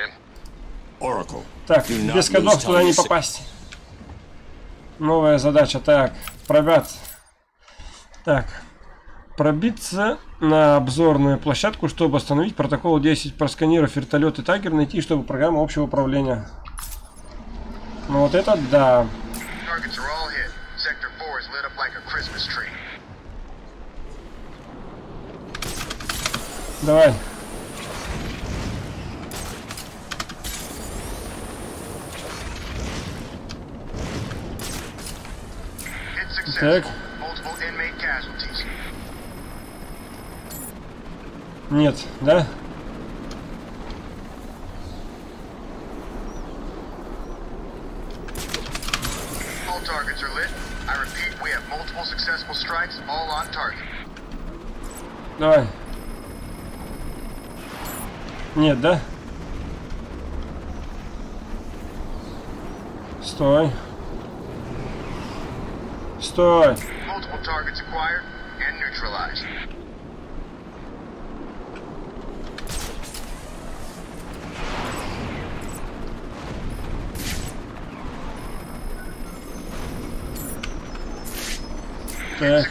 Так, без кодов туда не попасть. Новая задача. Так, пробиться. Так, пробиться на обзорную площадку, чтобы остановить протокол десять, просканировав вертолет и Тайгер, найти, чтобы программа общего управления. Ну вот это да. Давай. Так. Нет, да? Давай. Нет, да? Стой. Стой. Так.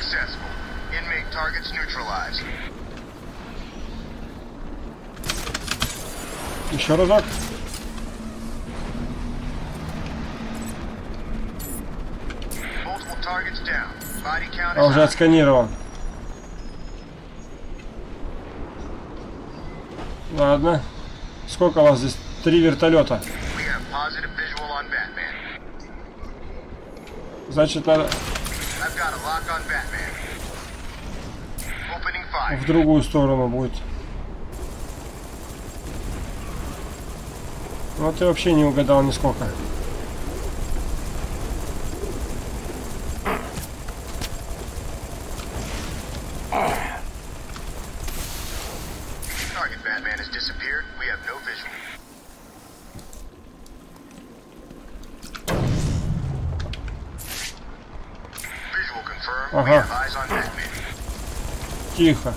Еще разок. А уже отсканировал. Ладно. Сколько у вас здесь? Три вертолета. Значит, надо в другую сторону будет. Вот ты вообще не угадал нисколько. Ага. Тихо.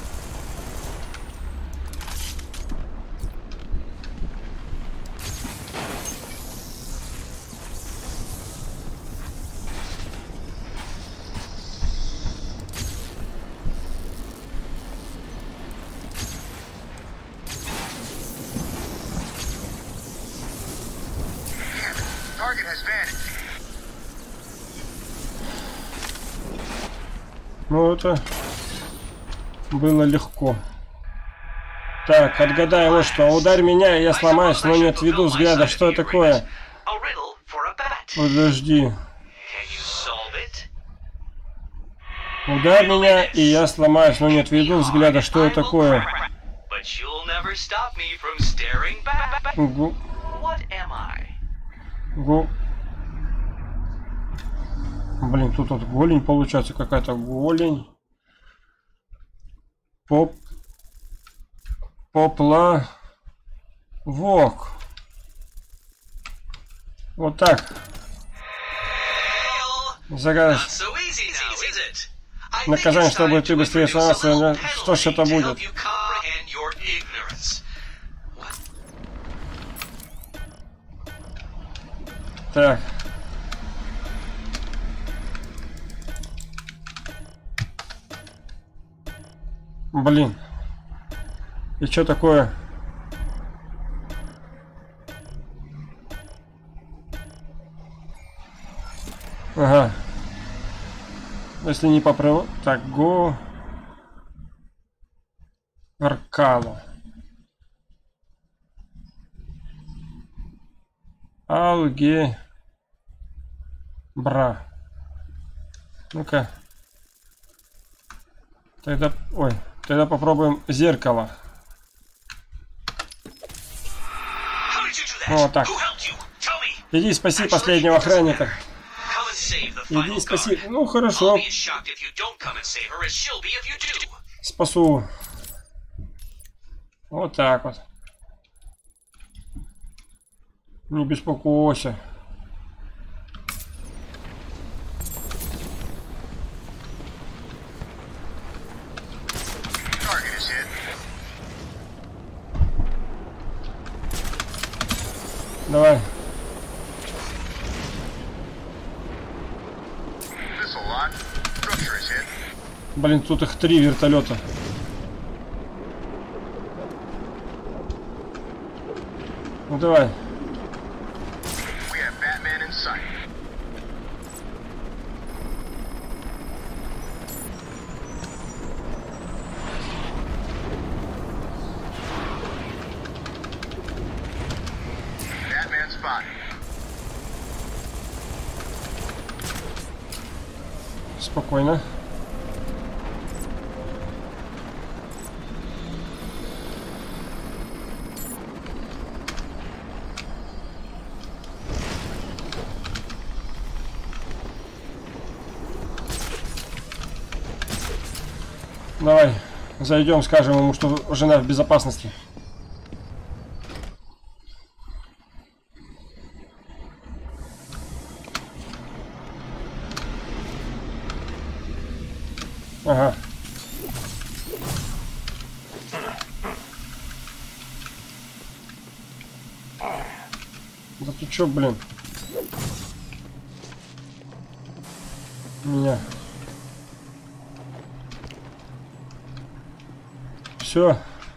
Ну это было легко. Так, отгадай вот что. Ударь меня, и я сломаюсь, но не отведу взгляда. Что такое? Подожди. Ударь меня, и я сломаюсь, но не отведу взгляда. Что это такое? Гу. Гу. Блин, тут вот голень получается, какая-то голень. Поп. Попла. Вок. Вот так. Загаз. Наказание, чтобы ты быстрее сломался. Что ж это будет? Так. Блин. И что такое? Если не поправил... Так, го... Аркало. Алге... Бра. Ну-ка. Тогда... Ой. Тогда попробуем зеркало. Вот так. Иди спаси последнего охранника. Иди спаси. Ну хорошо. Спасу. Вот так вот. Не беспокойся. Давай. Блин, тут их три вертолета. Ну давай. Спокойно. Давай, зайдем, скажем ему, что жена в безопасности. Ага. Да ты чё, блин? Меня. Все.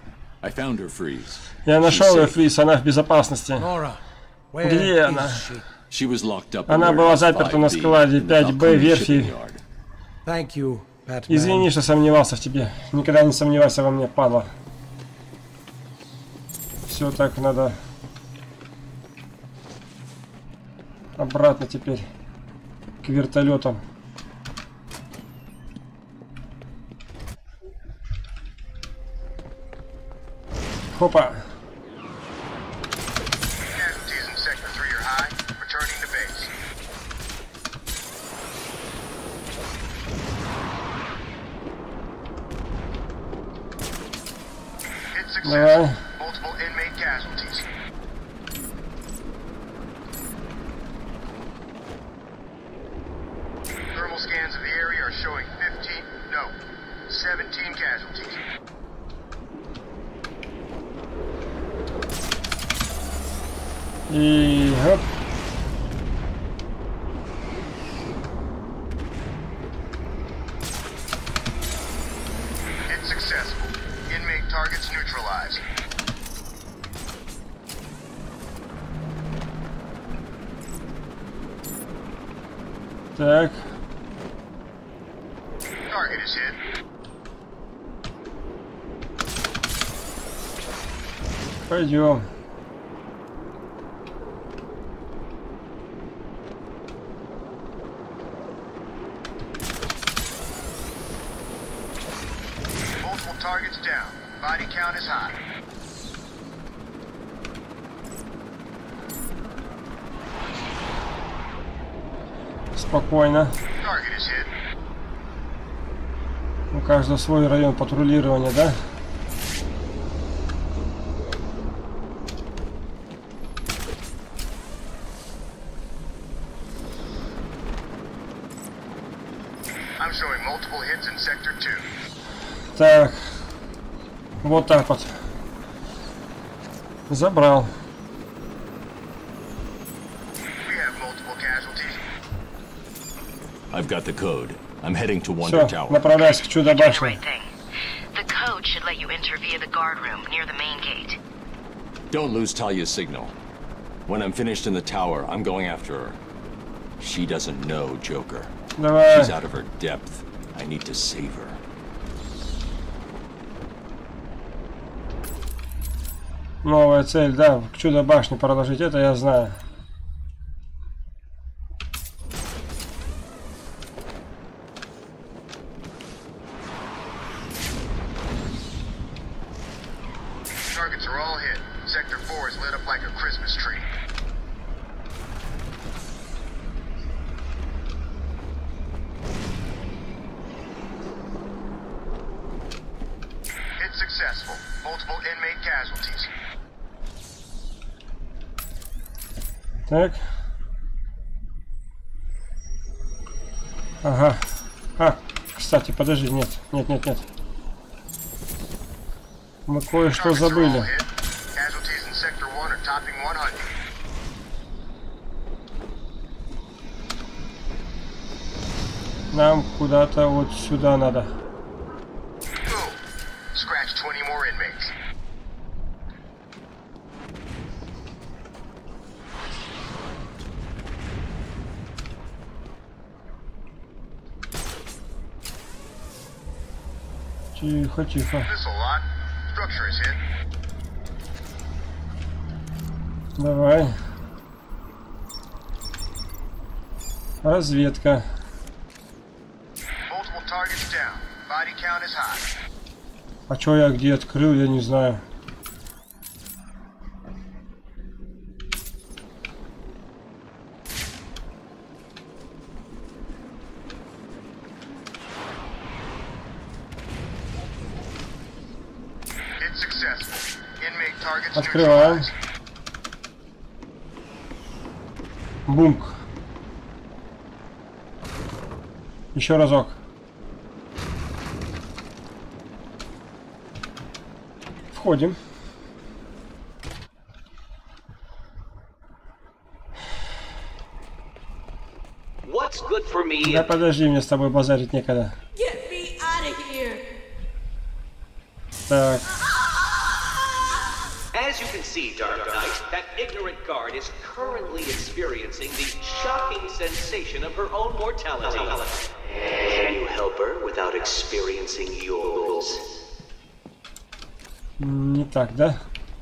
Я нашел ее, Фриз, она в безопасности. Где она? Она была заперта на складе пять Б верфи. Извини, что сомневался в тебе. Никогда не сомневайся во мне, падла. Все так надо. Обратно теперь к вертолетам. Хопа. Давай. И хоп. Так. Пойдем. Спокойно. У каждого свой район патрулирования, да? Так. Вот так вот. Забрал. I've got the code. I'm heading to Wonder Tower. Все, направляйся к чудо-башне. The code should let you enter via the guard room near the main gate. Don't lose Talia's signal. When I'm finished in the tower, I'm going after her. She doesn't know Joker. Давай. She's out of her depth. I need to save her. Новая цель, да, к чудо-башне проложить, это я знаю. Targets are all hit. Sector four is lit up like a Christmas tree. Hit successful. Multiple inmate casualties. Так. Ага. А, кстати, подожди, нет, нет, нет, нет. Мы кое-что забыли. Нам куда-то вот сюда надо. Тихо, тихо. Давай. Разведка. А чё я где открыл, я не знаю. Открываем. Бунк. Еще разок. Входим. Да подожди, мне с тобой базарить некогда. Так. As you can see, Dark Knight, that ignorant guard is currently experiencing the shocking sensation of her own mortality. Can you help her without experiencing yours? Не так, да?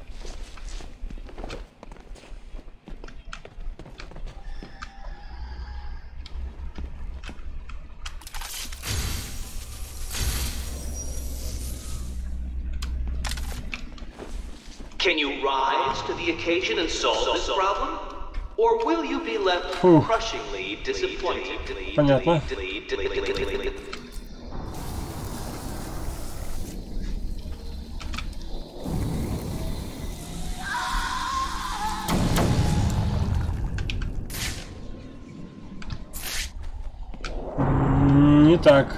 Can you rise to the occasion and solve this problem? Or will you be left crushingly disappointed? Понятно. Не так.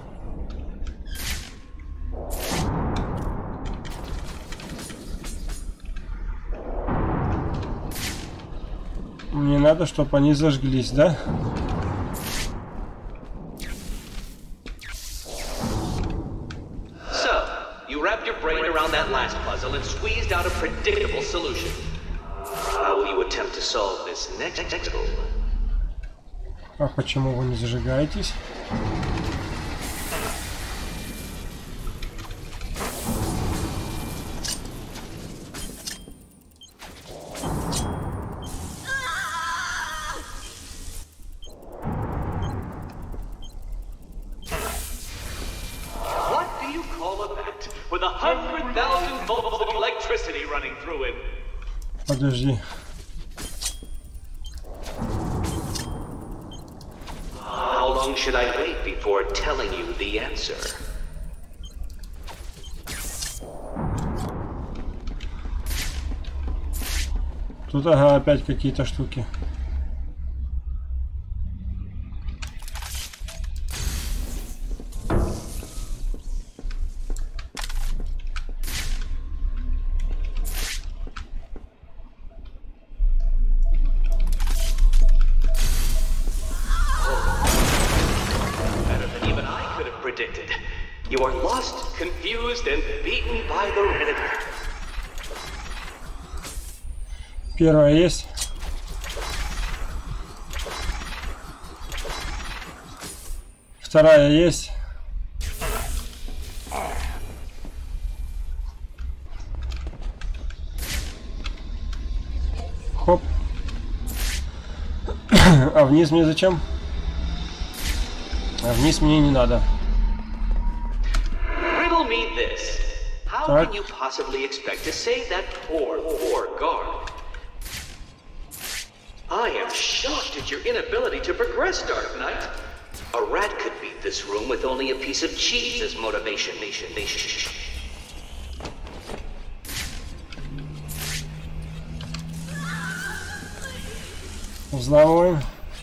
Мне надо, чтобы они зажглись, да? So, you wrapped your brain around that last puzzle and squeezed out a predictable solution. How will you attempt to solve this next puzzle? А почему вы не зажигаетесь? Подожди. How long should I wait before telling you the answer? Тут, ага, опять какие-то штуки. You are lost, confused, and beaten by the Reddit. Первая есть. Вторая есть. Хоп. А вниз мне зачем? А вниз мне не надо. Riddle me this. How can you possibly expect to save that poor, poor guard? I am shocked at your inability to progress, Dark Knight. A rat could beat this room with only a piece of cheese as motivation. Nation, nation. Взламываем.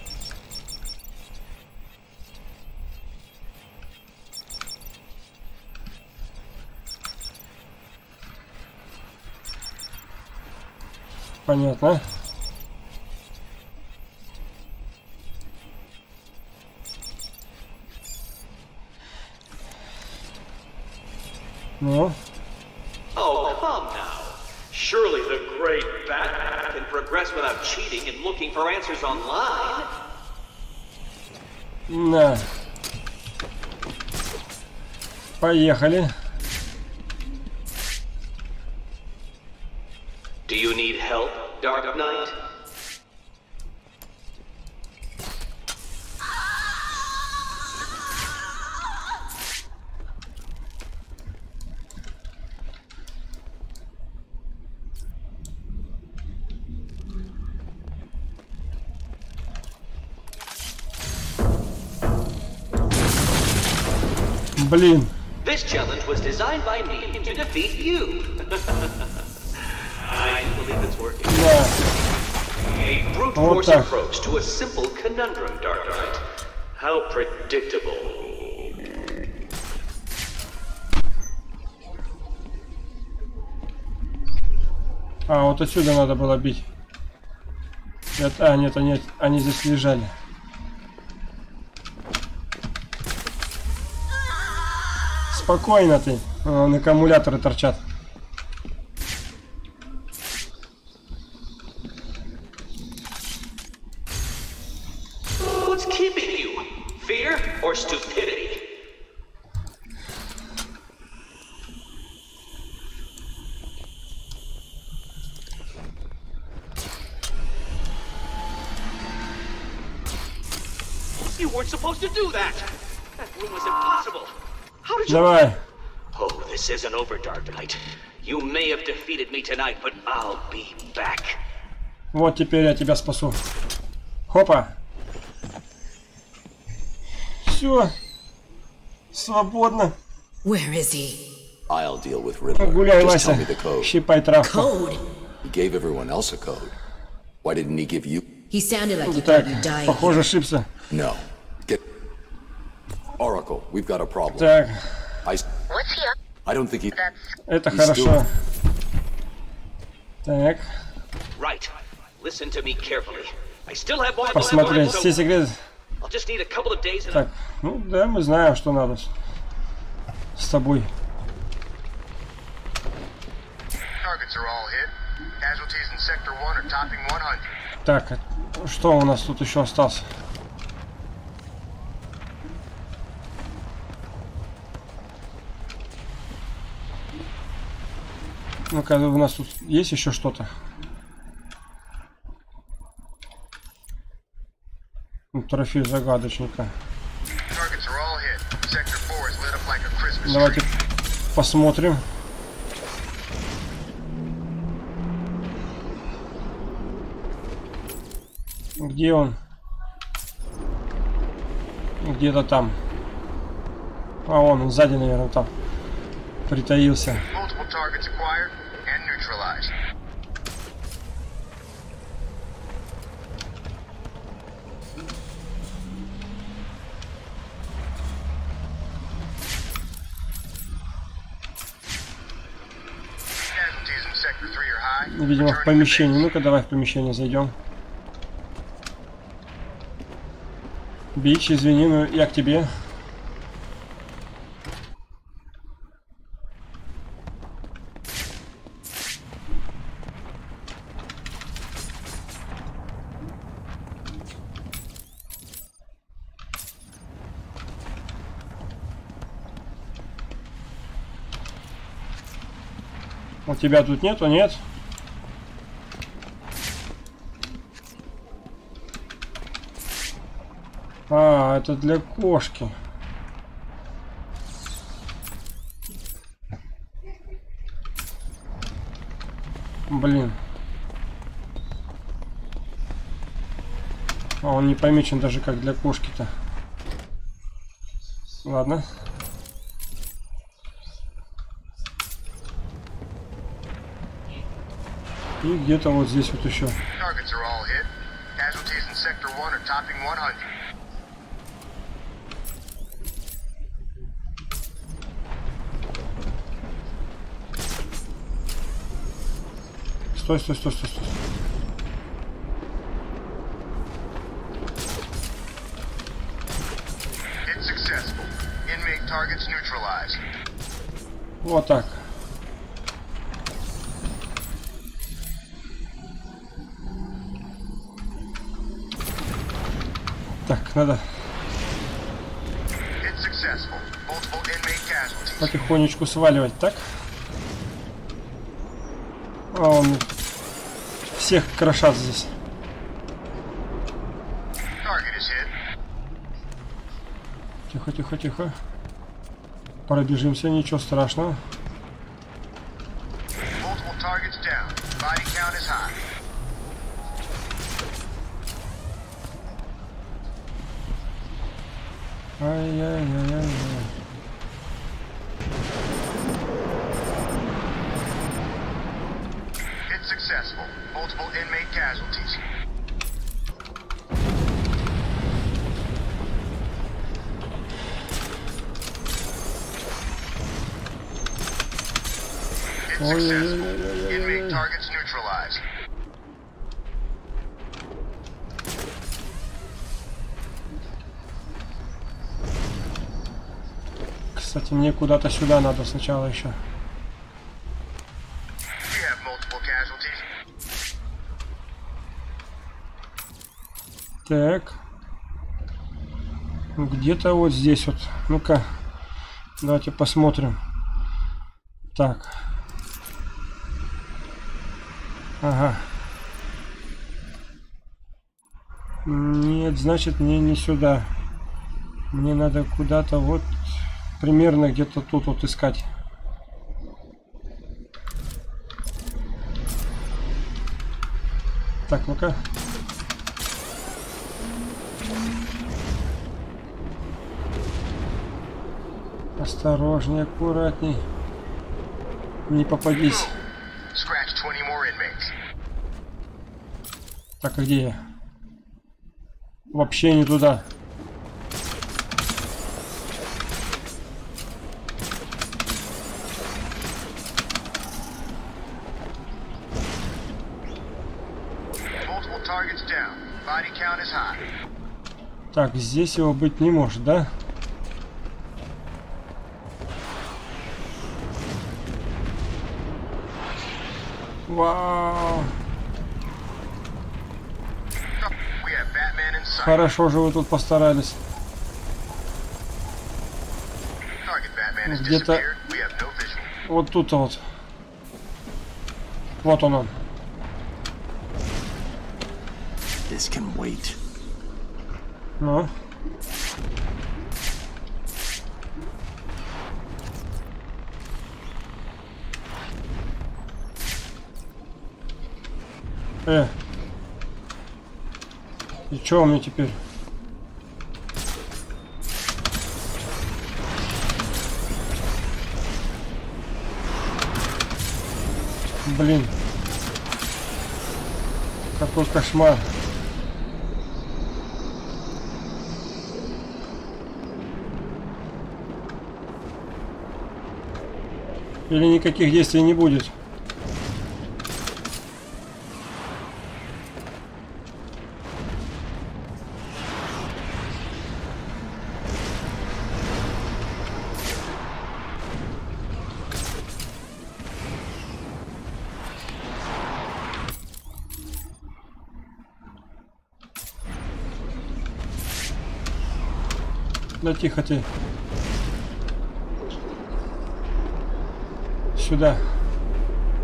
Понятно. Ну. Oh, come now. Surely the great Batman can progress without cheating and looking for answers online. На. Поехали. Do you need help, Dark Knight? Блин. This challenge was designed by me to defeat you. I believe it's working. Yeah. A brute force approach to a simple conundrum, Dark Knight. How predictable. А, вот отсюда надо было бить. Это, а, нет, они, они здесь лежали. Спокойно ты. Вон аккумуляторы торчат. What's keeping you? Fear or stupidity? You weren't supposed to do that. That room was impossible. How did you? Давай. Oh, this isn't over, Dark Knight. You may have defeated me tonight, but I'll be back. Вот теперь я тебя спасу. Хопа. Все. Свободно. Where is he? I'll deal with Riddler. Гуляй, Just tell Вася. me the code. Щипай травку. Code? He gave everyone else a code. Why didn't he give you? He sounded like he Так, thought you died. похоже, ошибся. No. Get Oracle. We've got a problem. Так. I. I don't think he. Это He's хорошо. still- Так. Right. Listen to me carefully. I still have more. Посмотреть все секреты. I'll just need a couple of days. Так, ну да, мы знаем, что надо с тобой. Targets are all hit. Casualties in Sector one are topping one hundred. Так, что у нас тут еще осталось? Ну-ка, у нас тут есть еще что-то? Ну, трофей загадочника. Targets are all hit. Sector four is lit up like a Christmas Давайте tree. посмотрим. Где он? Где-то там. А он, он сзади, наверное, там притаился. Multiple targets acquired and neutralized. Casualties in Sector three are high. Видимо, в помещении. Ну-ка, давай в помещение зайдем. Бич, извини, но я к тебе. У тебя тут нету, нет? А, это для кошки. Блин. А он не помечен даже как для кошки-то. Ладно. И где-то вот здесь вот еще. Стой, стой, стой, стой, стой. Вот так. Так, надо потихонечку сваливать, так? А он всех крошат здесь. Тихо, тихо, тихо. Пробежимся, ничего страшного. Ай-яй-яй-яй-яй. It's successful. Multiple inmate casualties. It's successful. Inmate targets neutralized. Кстати, мне куда-то сюда надо сначала еще. Так. Где-то вот здесь вот. Ну-ка. Давайте посмотрим. Так. Ага. Нет, значит, мне не сюда. Мне надо куда-то вот примерно где-то тут вот искать. Так, ну-ка. Осторожней, аккуратней. Не попадись. Так, а где я? Вообще не туда. Так, здесь его быть не может, да? Вау! Хорошо же вы тут постарались. Где-то вот тут вот. Вот он он. This can wait. Ну. Э. И что у меня теперь? Блин. Какой кошмар. Или никаких действий не будет? Да тихо ты. Сюда.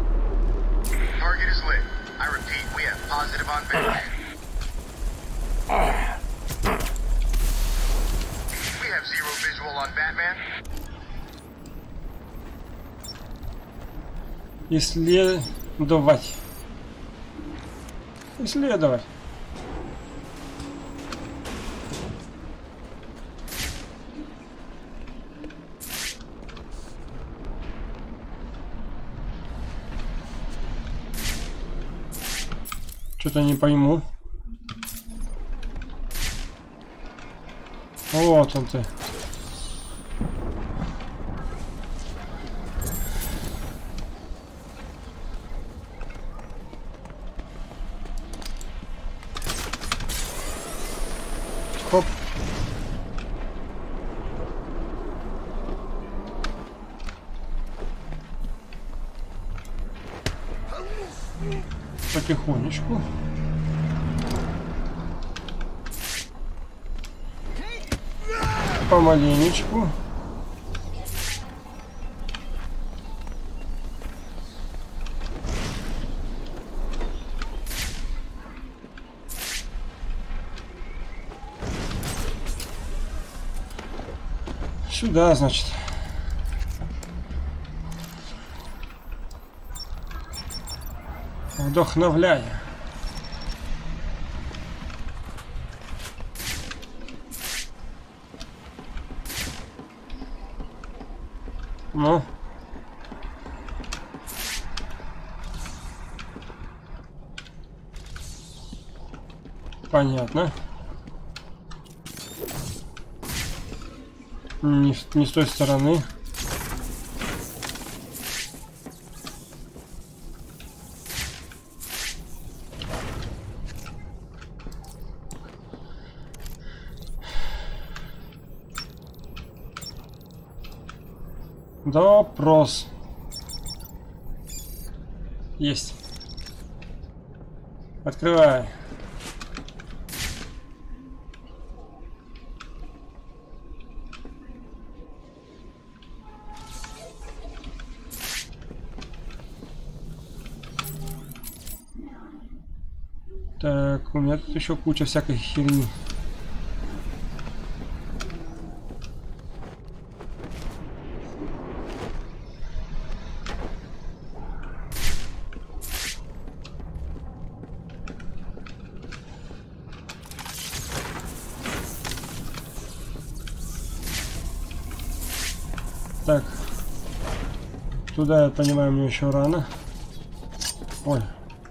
on Batman. We have zero visual on Batman. Исследовать. Исследовать. Что-то не пойму. Вот он ты. Хоп. Потихонечку. Помаленечку. Сюда, значит. Вдохновляя. Ну. Понятно. Не, не с той стороны. Допрос. Есть. Открывай. Так, у меня тут еще куча всякой херни. Так, туда, я понимаю, мне еще рано. Ой.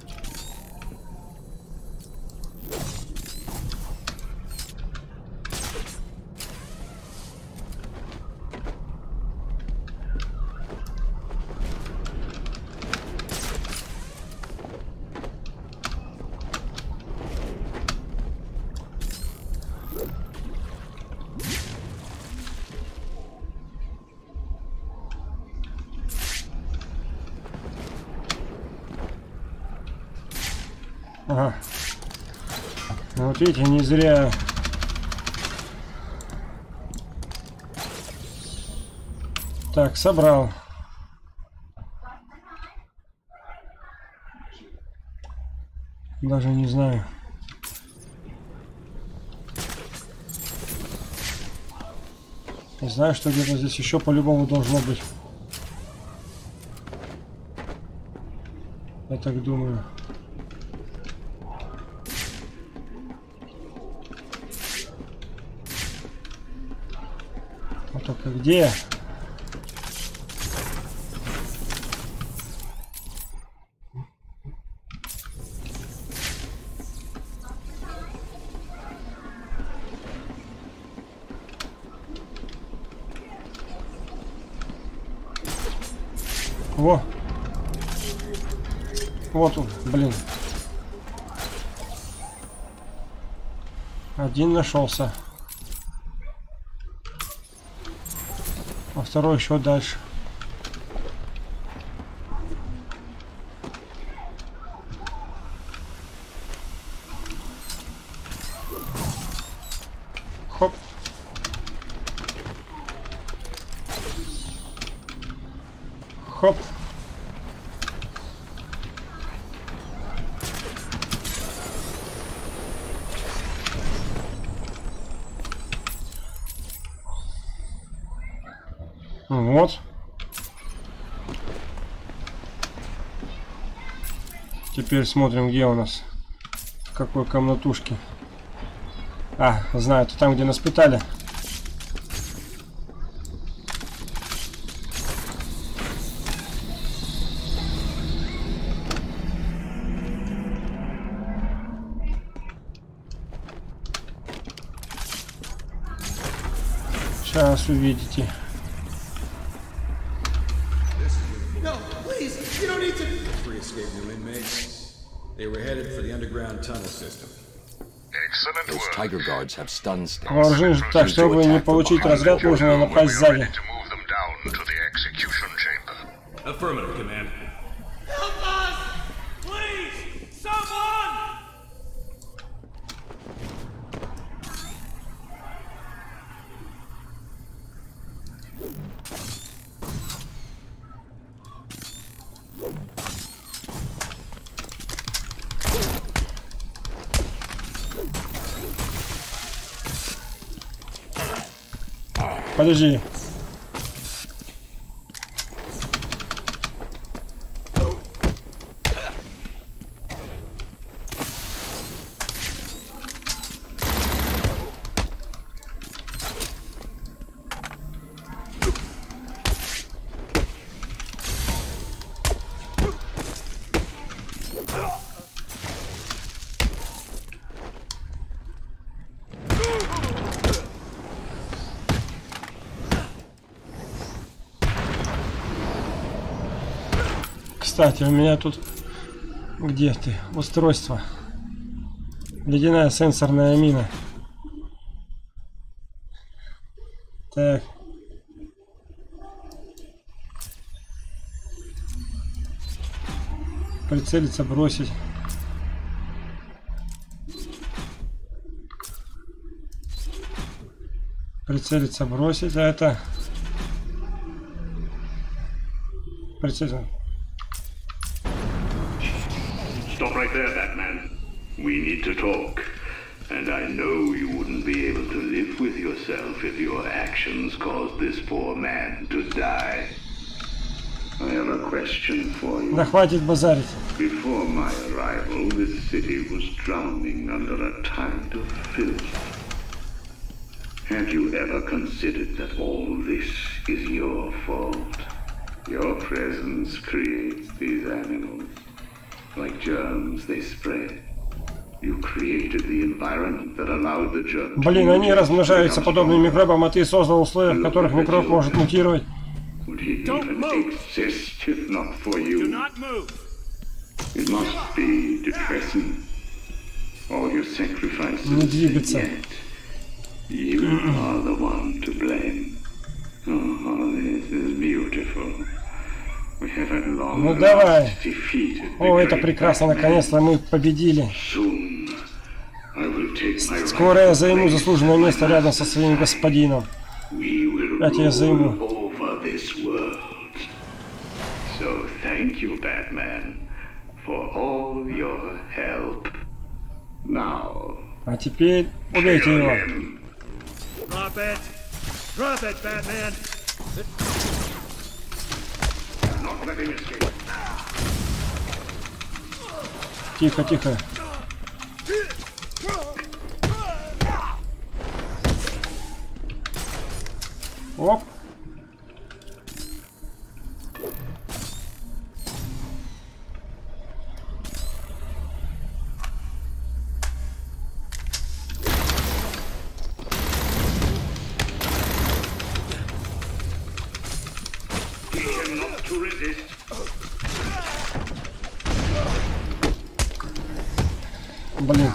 Ага. Ну, вот видите, не зря. Так, собрал. Даже не знаю. Не знаю, что где-то здесь еще по-любому должно быть. Я так думаю. А только где? Во. Вот он, блин. Один нашелся. А второй еще дальше. Хоп. Хоп. Теперь смотрим, где у нас. В какой комнатушке. А, знаю, это там, где нас пытали. Сейчас увидите. No, please, you don't need to. Three escaped new inmates. They were headed for the underground tunnel system. Those Tiger Guards have stun sticks. Вооружены так, чтобы не получить разряд, нужно напасть сзади. Affirmative, Command. Help us! Please! Someone! Подожди. Кстати, у меня тут... Где ты? Устройство. Ледяная сенсорная мина. Так. Прицелиться, бросить. Прицелиться, бросить. А это... Прицелиться. Stop right there, Batman. We need to talk. And I know you wouldn't be able to live with yourself if your actions caused this poor man to die. I have a question for you. Да хватит базарить. Before my arrival, this city was drowning under a tide of filth. Have you ever considered that all this is your fault? Your presence creates these animals. Like germs, they spread. You created the environment that allowed the germs. Блин, они размножаются подобным микробам, а ты создал условия, в которых микроб может мутировать. Would he even exist if not for you? Do not move. It must be depressing. All your sacrifices. Не двигаться. You are the one to blame. Oh, this is beautiful. We have at long Ну давай. last defeated the О, это great прекрасно, Batman. наконец-то мы победили. Soon I will take my Скоро я займу rightful заслуженное place место рядом со своим господином. We will Я тебя займу. rule over this world. So thank you, Batman, for all your help. Now. А теперь убейте его. Drop it! Drop it, Batman! Not let him escape. Тихо, тихо. Оп. Teach him not to resist. Блин.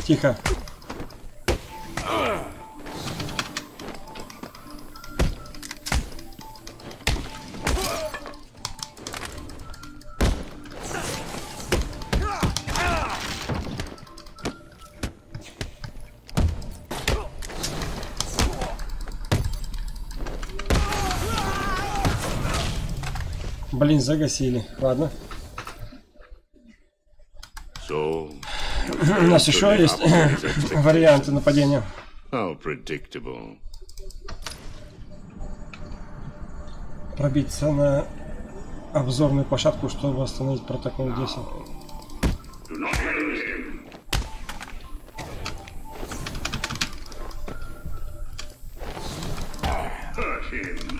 тихо. Блин, загасили. Ладно. So, У нас еще есть варианты нападения. how predictable. Пробиться на обзорную площадку, чтобы остановить протокол десять. Do not lose him. Hurt him.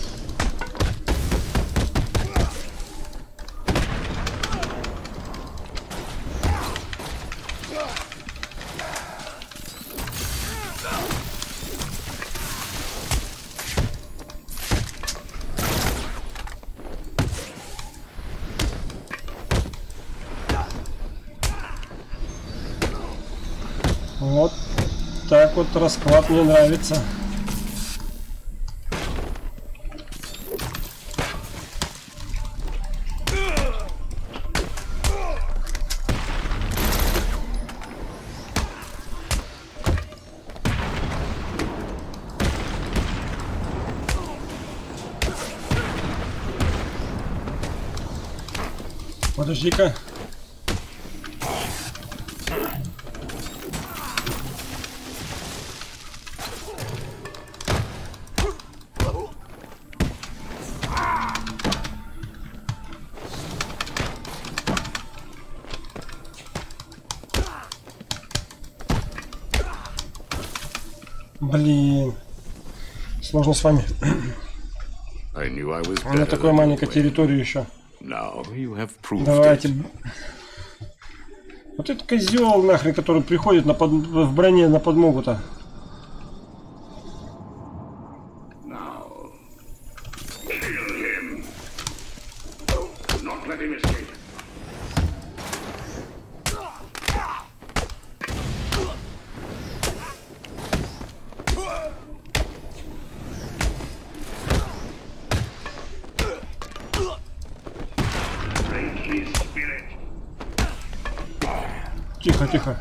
Вот так вот расклад мне нравится. Подожди-ка. Блин, сложно с вами. На такой маленькой территории еще. Давайте. Вот этот козел нахрен, который приходит на под... в броне на подмогу-то. Тихо, тихо.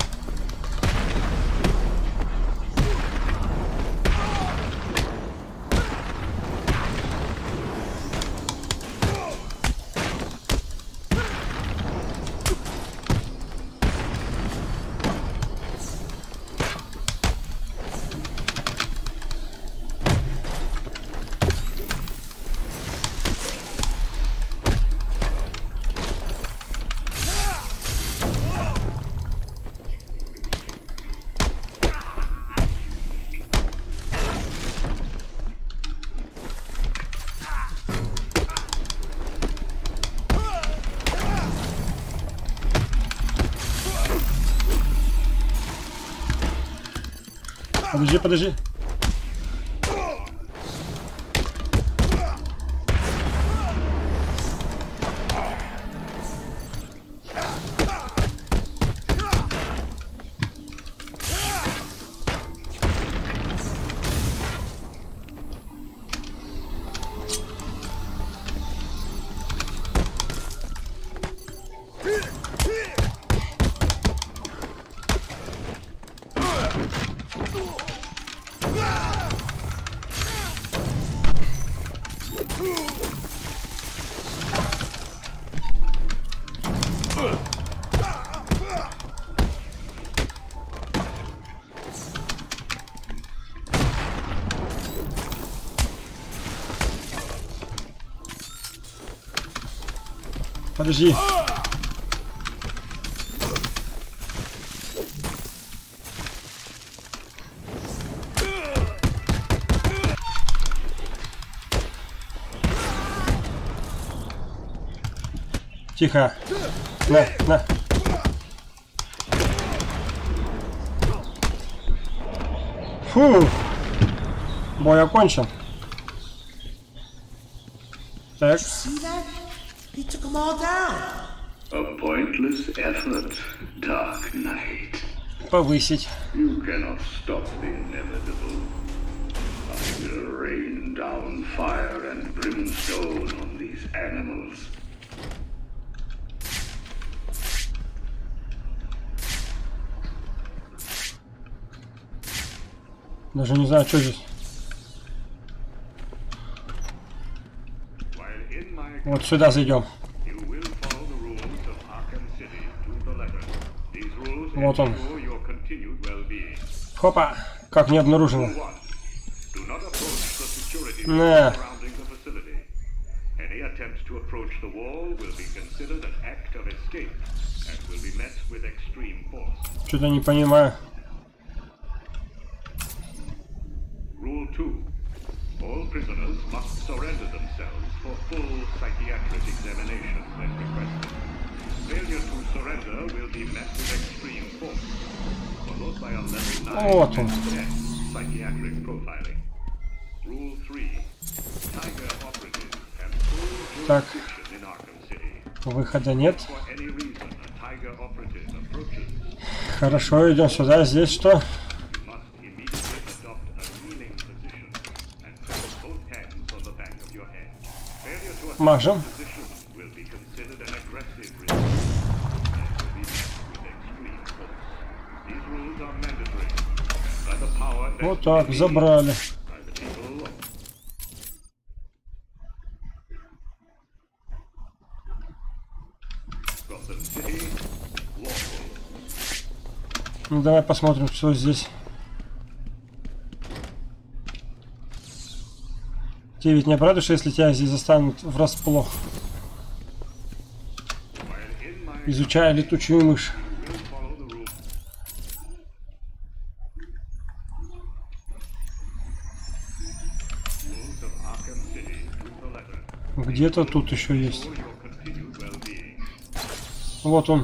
Подожди, подожди. Подожди. Тихо. На, на. Фу. Бой окончен. Так. He took them all down. A pointless effort, Dark Knight. повысить. You cannot stop the inevitable. I will rain down fire and brimstone on these animals. Даже не знаю, что здесь. Вот сюда зайдем. Вот он. Хопа! Как не обнаружено. На. Что-то не понимаю. Rule two. All prisoners must surrender themselves for full psychiatric examination when requested. Failure to surrender will be met with extreme force, followed by a level nine ten psychiatric profiling. Rule three. Tiger operatives have full jurisdiction in Arkham City. Выхода нет. Хорошо, идем сюда. Здесь что? Мажем. Вот так, забрали. Ну, давай посмотрим, что здесь. Тебе ведь не обрадуешь, если тебя здесь застанут врасплох. Изучая летучую мышь. Где-то тут еще есть. Вот он.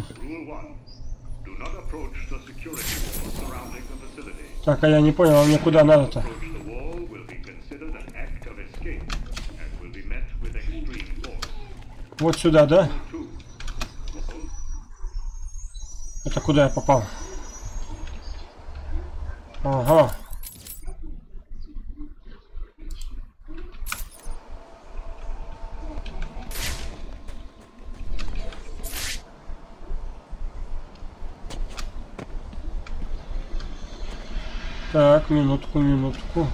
Так, а я не понял, а мне куда надо-то? Вот сюда, да? Это куда я попал? Ага. Так, минутку, минутку.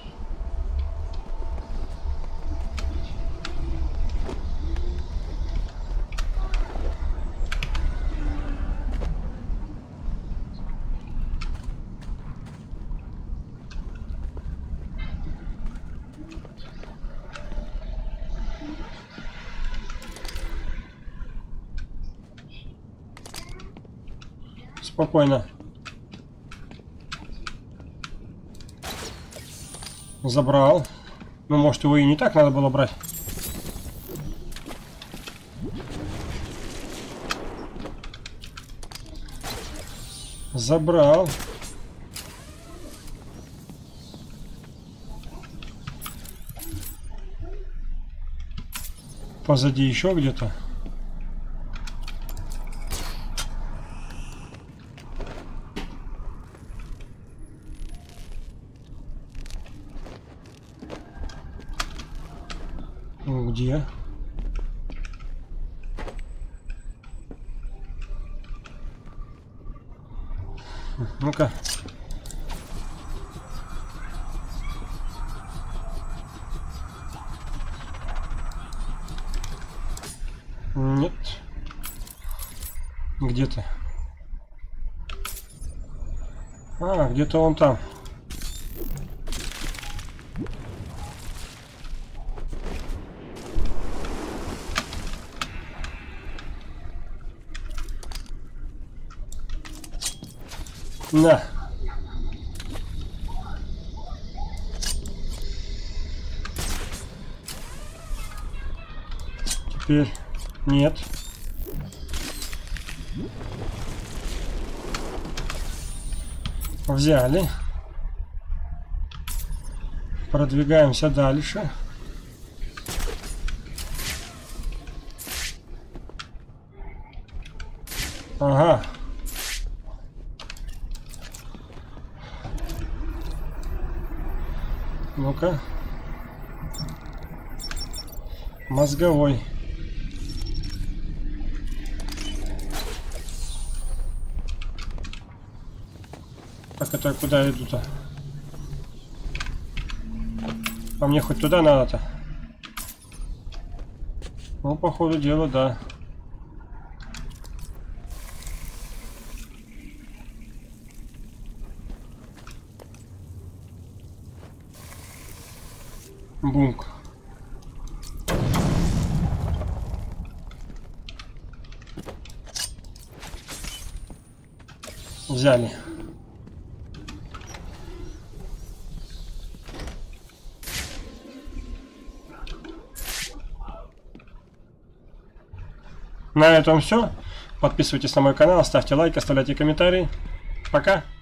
Спокойно. Забрал. Ну, может, его и не так надо было брать. Забрал. Позади еще где-то. Где? Ну-ка. Нет. Где ты? А, где-то он там. На. Теперь нет. Взяли. Продвигаемся дальше. Ага. Ну-ка. Мозговой. Так, это куда я иду-то? А мне хоть туда надо-то? Ну, по ходу дела, да. Бунк. Взяли. На этом все. Подписывайтесь на мой канал, ставьте лайк, оставляйте комментарии. Пока.